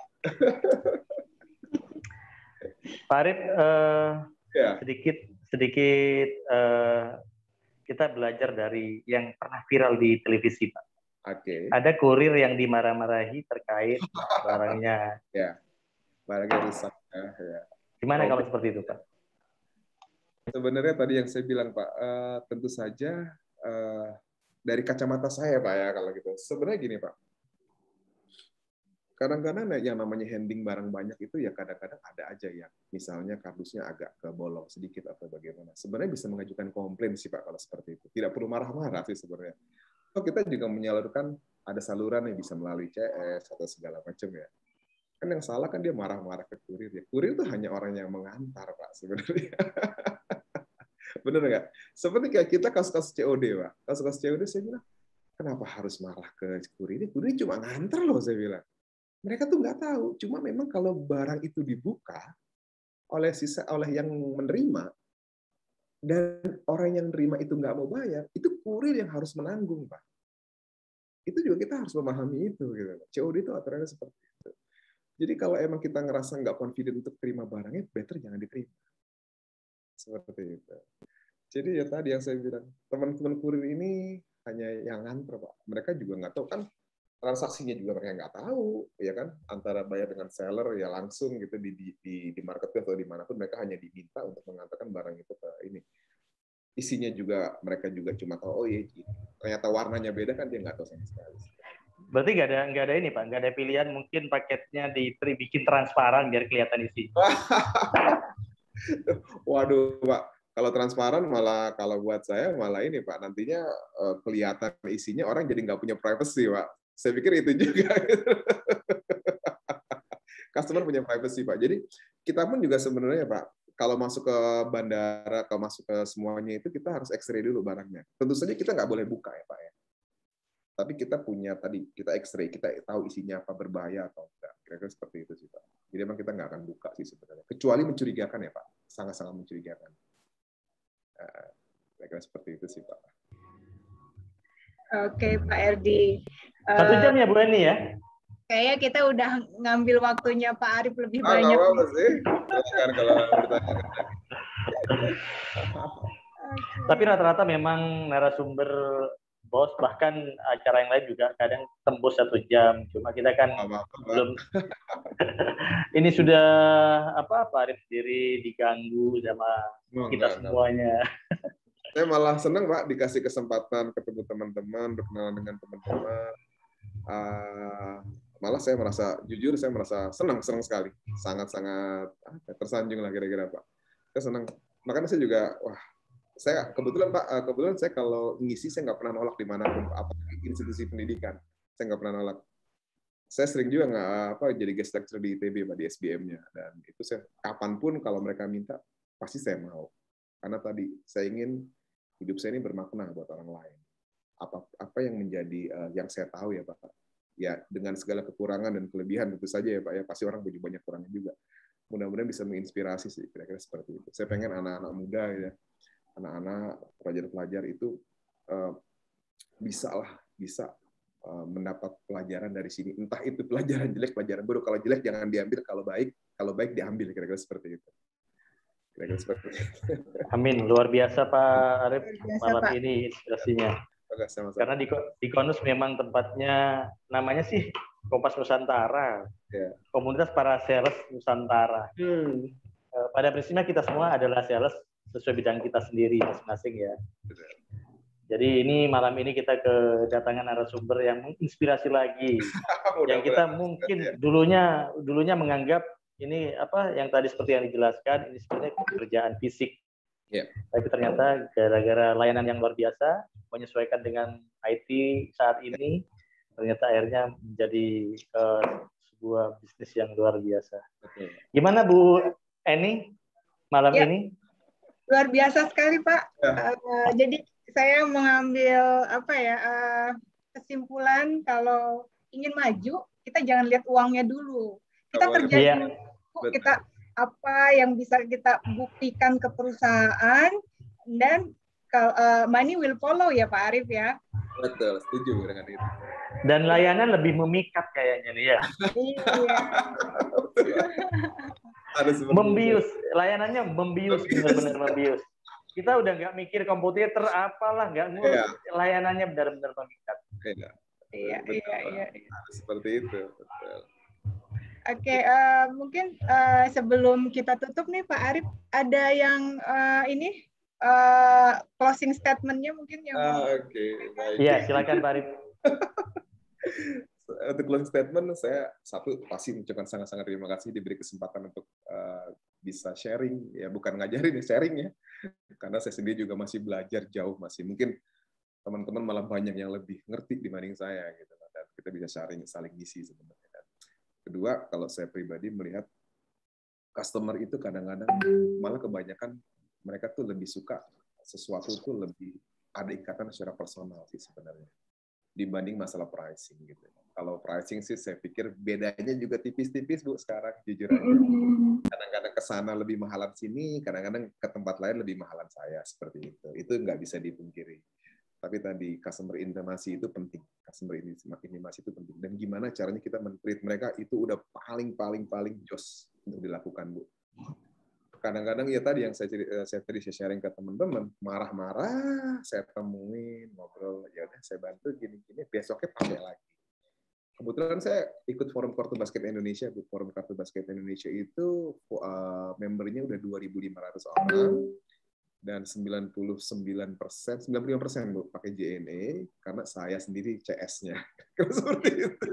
Pak Arif, uh, ya. sedikit sedikit uh, kita belajar dari yang pernah viral di televisi, Pak. Oke. Okay. Ada kurir yang dimarah-marahi terkait barangnya. Ya, barangnya rusak. Ya. Gimana kalau seperti itu, Pak? Sebenarnya tadi yang saya bilang, Pak, uh, tentu saja uh, dari kacamata saya, Pak ya, kalau gitu. Sebenarnya gini, Pak. Kadang-kadang yang namanya handling barang banyak itu ya kadang-kadang ada aja yang misalnya kardusnya agak kebolong sedikit atau bagaimana. Sebenarnya bisa mengajukan komplain sih, Pak, kalau seperti itu. Tidak perlu marah-marah sih sebenarnya. Oh, kita juga menyalurkan ada saluran yang bisa melalui C S atau segala macam ya. Kan yang salah kan dia marah-marah ke kurir ya. Kurir itu hanya orang yang mengantar, Pak, sebenarnya. Bener nggak? Seperti kayak kita kasus-kasus C O D, Pak. Kasus-kasus C O D saya bilang, kenapa harus marah ke kurir? Kurir cuma ngantar loh, saya bilang. Mereka tuh nggak tahu. Cuma memang kalau barang itu dibuka oleh sisa oleh yang menerima, dan orang yang nerima itu nggak mau bayar, itu kurir yang harus menanggung, Pak. Itu juga kita harus memahami itu. Gitu. C O D itu aturannya seperti itu. Jadi kalau emang kita ngerasa nggak confident untuk terima barangnya, better jangan diterima. Seperti itu. Jadi ya tadi yang saya bilang, teman-teman kurir ini hanya yang nganter, Pak. Mereka juga nggak tahu, kan transaksinya juga mereka nggak tahu, ya kan? Antara bayar dengan seller ya langsung gitu di di di, di marketplace atau dimanapun mereka hanya diminta untuk mengantarkan barang itu ke ini. Isinya juga mereka juga cuma tahu oh iya ternyata warnanya beda kan dia nggak tahu sama sekali. Berarti nggak ada nggak ada ini Pak, nggak ada pilihan mungkin paketnya dibikin transparan biar kelihatan isi. Waduh Pak, kalau transparan malah kalau buat saya malah ini Pak nantinya uh, kelihatan isinya orang jadi nggak punya privacy Pak. Saya pikir itu juga. Customer punya privacy Pak. Jadi kita pun juga sebenarnya Pak, kalau masuk ke bandara, kalau masuk ke semuanya itu kita harus X-ray dulu barangnya. Tentu saja kita nggak boleh buka ya Pak ya. Tapi kita punya tadi kita X-ray, kita tahu isinya apa berbahaya atau enggak. Kira-kira seperti itu sih Pak. Jadi memang kita nggak akan buka sih sebenarnya. Kecuali mencurigakan ya Pak, sangat-sangat mencurigakan. Uh, kira-kira seperti itu sih Pak. Oke Pak Erdi. Satu jam ya Bu Eni ya? Kayaknya kita udah ngambil waktunya Pak Arif lebih Ah, banyak. nggak apa-apa sih. Silakan kalau bertanya. Tapi rata-rata memang narasumber bos, bahkan acara yang lain juga kadang tembus satu jam. Cuma kita kan Apa -apa, belum. Ini sudah apa Pak Arif sendiri diganggu sama oh, kita enggak, semuanya. Enggak. Saya malah senang Pak dikasih kesempatan ketemu teman-teman, berkenalan dengan teman-teman. Uh, malah saya merasa jujur saya merasa senang senang sekali, sangat-sangat tersanjung lah kira-kira Pak. Saya senang. Makanya saya juga wah. Saya kebetulan Pak, kebetulan saya kalau ngisi saya nggak pernah nolak dimanapun, apalagi institusi pendidikan, saya nggak pernah nolak. Saya sering juga nggak apa jadi guest lecturer di I T B Pak, di S B M-nya, dan itu saya kapanpun kalau mereka minta pasti saya mau, karena tadi saya ingin hidup saya ini bermakna buat orang lain. Apa apa yang menjadi uh, yang saya tahu ya Pak, ya dengan segala kekurangan dan kelebihan tentu saja ya Pak ya, pasti orang punya banyak kurangnya juga. Mudah-mudahan bisa menginspirasi sih kira-kira seperti itu. Saya pengen anak-anak muda ya. Anak-anak pelajar-pelajar itu uh, bisa lah bisa uh, mendapat pelajaran dari sini, entah itu pelajaran jelek pelajaran buruk. Kalau jelek jangan diambil, kalau baik kalau baik diambil, kira-kira seperti itu. Kira-kira seperti itu. Amin, luar biasa Pak Arif biasa, malam Pak. ini inspirasinya. Oke, sama-sama. Karena di, di Konus memang tempatnya namanya sih Kompas Nusantara, ya. Komunitas para sales Nusantara. Hmm. Uh, pada prinsipnya kita semua adalah sales sesuai bidang kita sendiri masing-masing ya. Jadi ini malam ini kita kedatangan narasumber yang menginspirasi lagi. Yang kita mungkin dulunya dulunya menganggap ini apa yang tadi seperti yang dijelaskan ini sebenarnya pekerjaan fisik. Yeah. Tapi ternyata gara-gara layanan yang luar biasa menyesuaikan dengan I T saat ini, ternyata akhirnya menjadi uh, sebuah bisnis yang luar biasa. Okay. Gimana Bu Eni malam yeah. ini? Luar biasa sekali Pak. Ya. Uh, jadi saya mengambil apa ya uh, kesimpulan kalau ingin maju kita jangan lihat uangnya dulu. Kita kerja ya. dulu. Kita apa yang bisa kita buktikan ke perusahaan dan uh, money will follow ya Pak Arif ya. Betul, setuju dengan itu. Dan layanan lebih memikat kayaknya nih ya. Iya. Membius, layanannya membius, benar-benar membius. Kita udah nggak mikir komputer apalah, nggak ngurus, yeah. Layanannya benar-benar memikat. Iya, iya, iya, iya. Seperti itu. Betul. Oke, okay, uh, mungkin uh, sebelum kita tutup nih Pak Arif, ada yang uh, ini uh, closing statement-nya mungkin yang. Ah, Oke, okay. Baik. Iya, silakan Pak Arif. Untuk closing statement, saya satu pasti mengucapkan sangat-sangat terima kasih diberi kesempatan untuk uh, bisa sharing, ya bukan ngajarin ya, sharing ya, karena saya sendiri juga masih belajar jauh, masih mungkin teman-teman malah banyak yang lebih ngerti dibanding saya gitu, dan kita bisa sharing, saling ngisi sebenarnya. Dan kedua, kalau saya pribadi melihat customer itu kadang-kadang malah kebanyakan mereka tuh lebih suka sesuatu tuh lebih ada ikatan secara personal sih sebenarnya dibanding masalah pricing gitu. Kalau pricing sih saya pikir bedanya juga tipis-tipis Bu sekarang jujur aja. Kadang-kadang ke sana lebih mahalan sini, kadang-kadang ke tempat lain lebih mahalan saya seperti itu. Itu nggak bisa dipungkiri. Tapi tadi customer intimasi itu penting. Customer intimasi itu penting. Dan gimana caranya kita men-treat mereka itu udah paling-paling-paling jos untuk dilakukan Bu. Kadang-kadang ya tadi yang saya saya tadi saya sharing ke teman-teman, marah-marah, saya temuin, ngobrol, ya udah saya bantu gini-gini, besoknya pakai lagi. Kebetulan saya ikut forum Kartu Basket Indonesia, Bu. Forum Kartu Basket Indonesia itu uh, membernya udah dua ribu lima ratus orang dan sembilan puluh sembilan persen, sembilan puluh lima persen Bu pakai J N E karena saya sendiri C S-nya. Seperti itu.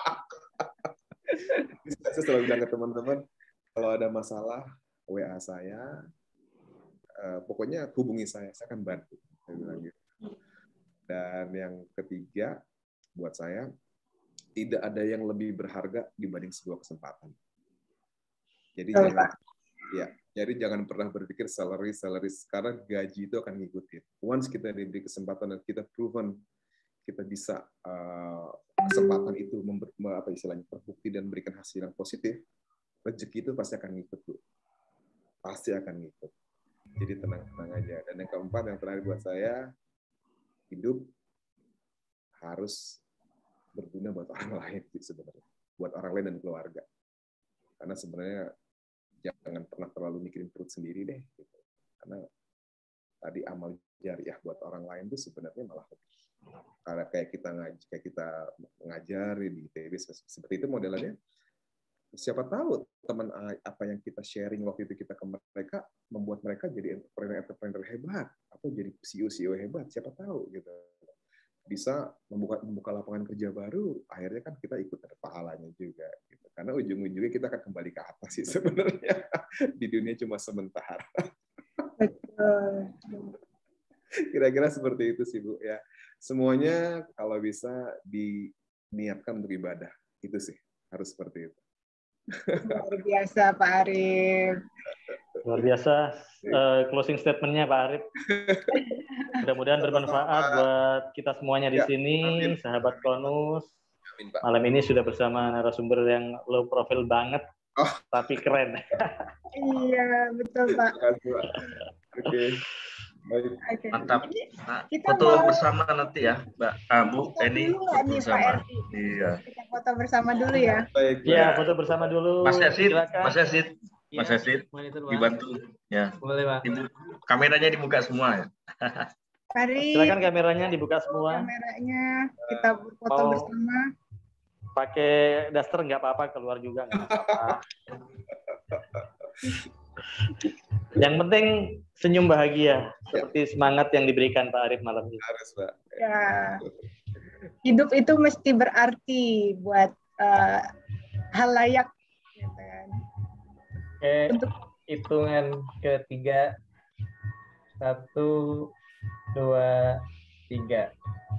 Saya selalu bilang ke teman-teman, kalau ada masalah W A saya, uh, pokoknya hubungi saya, saya akan bantu. Saya bilang gitu. Dan yang ketiga, buat saya, tidak ada yang lebih berharga dibanding sebuah kesempatan. Jadi oh, jangan, ya, jadi jangan pernah berpikir salary, salary, karena gaji itu akan ngikutin. Once kita diberi kesempatan dan kita proven, kita bisa uh, kesempatan itu member, apa istilahnya terbukti dan memberikan hasil yang positif, rezeki itu pasti akan ngikut, Bu. Pasti akan ngikut. Jadi tenang-tenang aja. Dan yang keempat, yang terakhir buat saya, hidup harus berguna buat orang lain sebenarnya. Buat orang lain dan keluarga. Karena sebenarnya jangan pernah terlalu mikirin perut sendiri deh. Gitu. Karena tadi amal jariah buat orang lain itu sebenarnya malah lebih. Karena kayak kita ngaji, kayak kita mengajar di I T B seperti itu modelnya. Siapa tahu teman apa yang kita sharing waktu itu kita ke mereka membuat mereka jadi entrepreneur-entrepreneur hebat atau jadi C E O-C E O hebat. Siapa tahu gitu. Bisa membuka membuka lapangan kerja baru, akhirnya kan kita ikut ada pahalanya juga gitu. Karena ujung-ujungnya kita akan kembali ke atas sih sebenarnya. Di dunia cuma sementara. Betul. Kira-kira seperti itu sih, Bu, ya. Semuanya kalau bisa diniatkan untuk ibadah. Itu sih, harus seperti itu. Luar biasa Pak Arif. Luar biasa uh, closing statement-nya Pak Arif. Mudah-mudahan bermanfaat buat kita semuanya di ya, sini, amin. sahabat Konus. Amin, Pak. Malam ini sudah bersama narasumber yang low profile banget, oh. tapi keren. Iya, betul Pak. Oke. Okay. Okay. Mantap. Nah, kita foto mau... bersama nanti ya, Mbak. Ah, Bu, ini foto nih, bersama. Pak iya. Kita foto bersama dulu ya. Baik, ya, foto bersama dulu. Mas Yasid, silakan. Mas Yasid, Mas Yasid, ya, dibantu. Ya. Boleh, Pak. Ibu, kameranya dibuka semua ya. Mari. Silakan kameranya dibuka semua. Kameranya kita foto oh. bersama. Pakai daster nggak apa-apa, keluar juga nggak apa-apa. Yang penting senyum bahagia, seperti semangat yang diberikan Pak Arif malam ini. Harus, Pak. Ya. Hidup itu mesti berarti buat uh, halayak. Gitu kan. Oke, untuk hitungan ketiga. Satu, dua, tiga.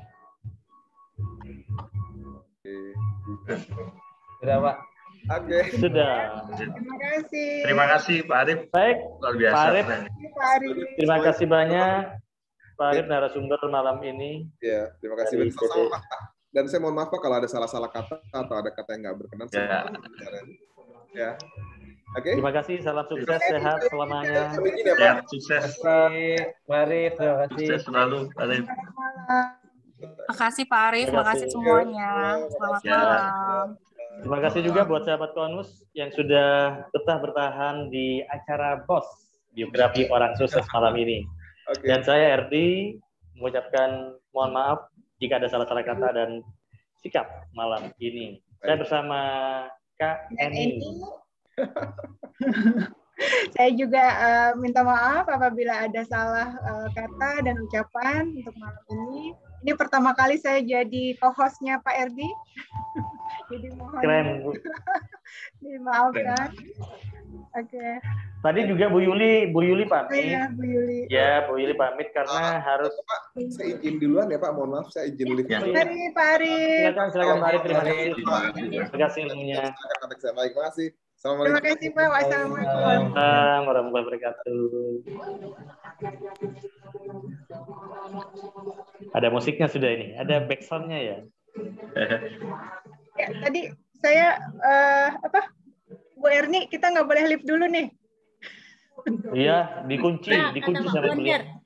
Sudah, Pak. Oke. Okay. Sudah. Terima kasih. Terima kasih Pak Arif. Baik. Luar biasa. Pak Arif. Pak Arif. Terima kasih banyak Pak Arif narasumber malam ini. Ya, terima kasih. Sama, dan saya mohon maaf Pak kalau ada salah-salah kata atau ada kata yang nggak berkenan. Ya. Ya. Oke. Okay. Terima kasih. Salam sukses, sehat selamanya. Ya, ya, sukses. Pak Arif, terima kasih. Sukses selalu, Pak Arif. Terima kasih Pak Arif, terima kasih semuanya. Selamat ya. malam. Terima kasih juga buat sahabat Konus yang sudah betah bertahan di acara Bos, biografi orang sukses malam ini. Okay. Dan saya R D mengucapkan mohon maaf jika ada salah-salah kata dan sikap malam ini. Baik. Saya bersama Kak Eni. Saya juga uh, minta maaf apabila ada salah uh, kata dan ucapan untuk malam ini. Ini pertama kali saya jadi co-hostnya Pak R D. Jadi mohon keren, Bu. dimaafkan. Oke. Okay. Tadi juga Bu Yuli, Bu Yuli pamit. Iya, Bu Yuli. Ya, Bu Yuli pamit karena uh, harus. Pak, saya izin duluan ya Pak, mohon maaf saya izin lift. Ya. Mari Pak Arif. Silakan, silakan Pak Arif. Terima kasih. Terima kasih ilmunya. Baik, terima kasih. Terima kasih Pak. Wassalamualaikum warahmatullahi wabarakatuh. Ada musiknya sudah ini, ada backsound-nya ya. Ya, tadi saya uh, apa Bu Erni kita nggak boleh live dulu nih. Iya, dikunci, dikunci sampai beliau.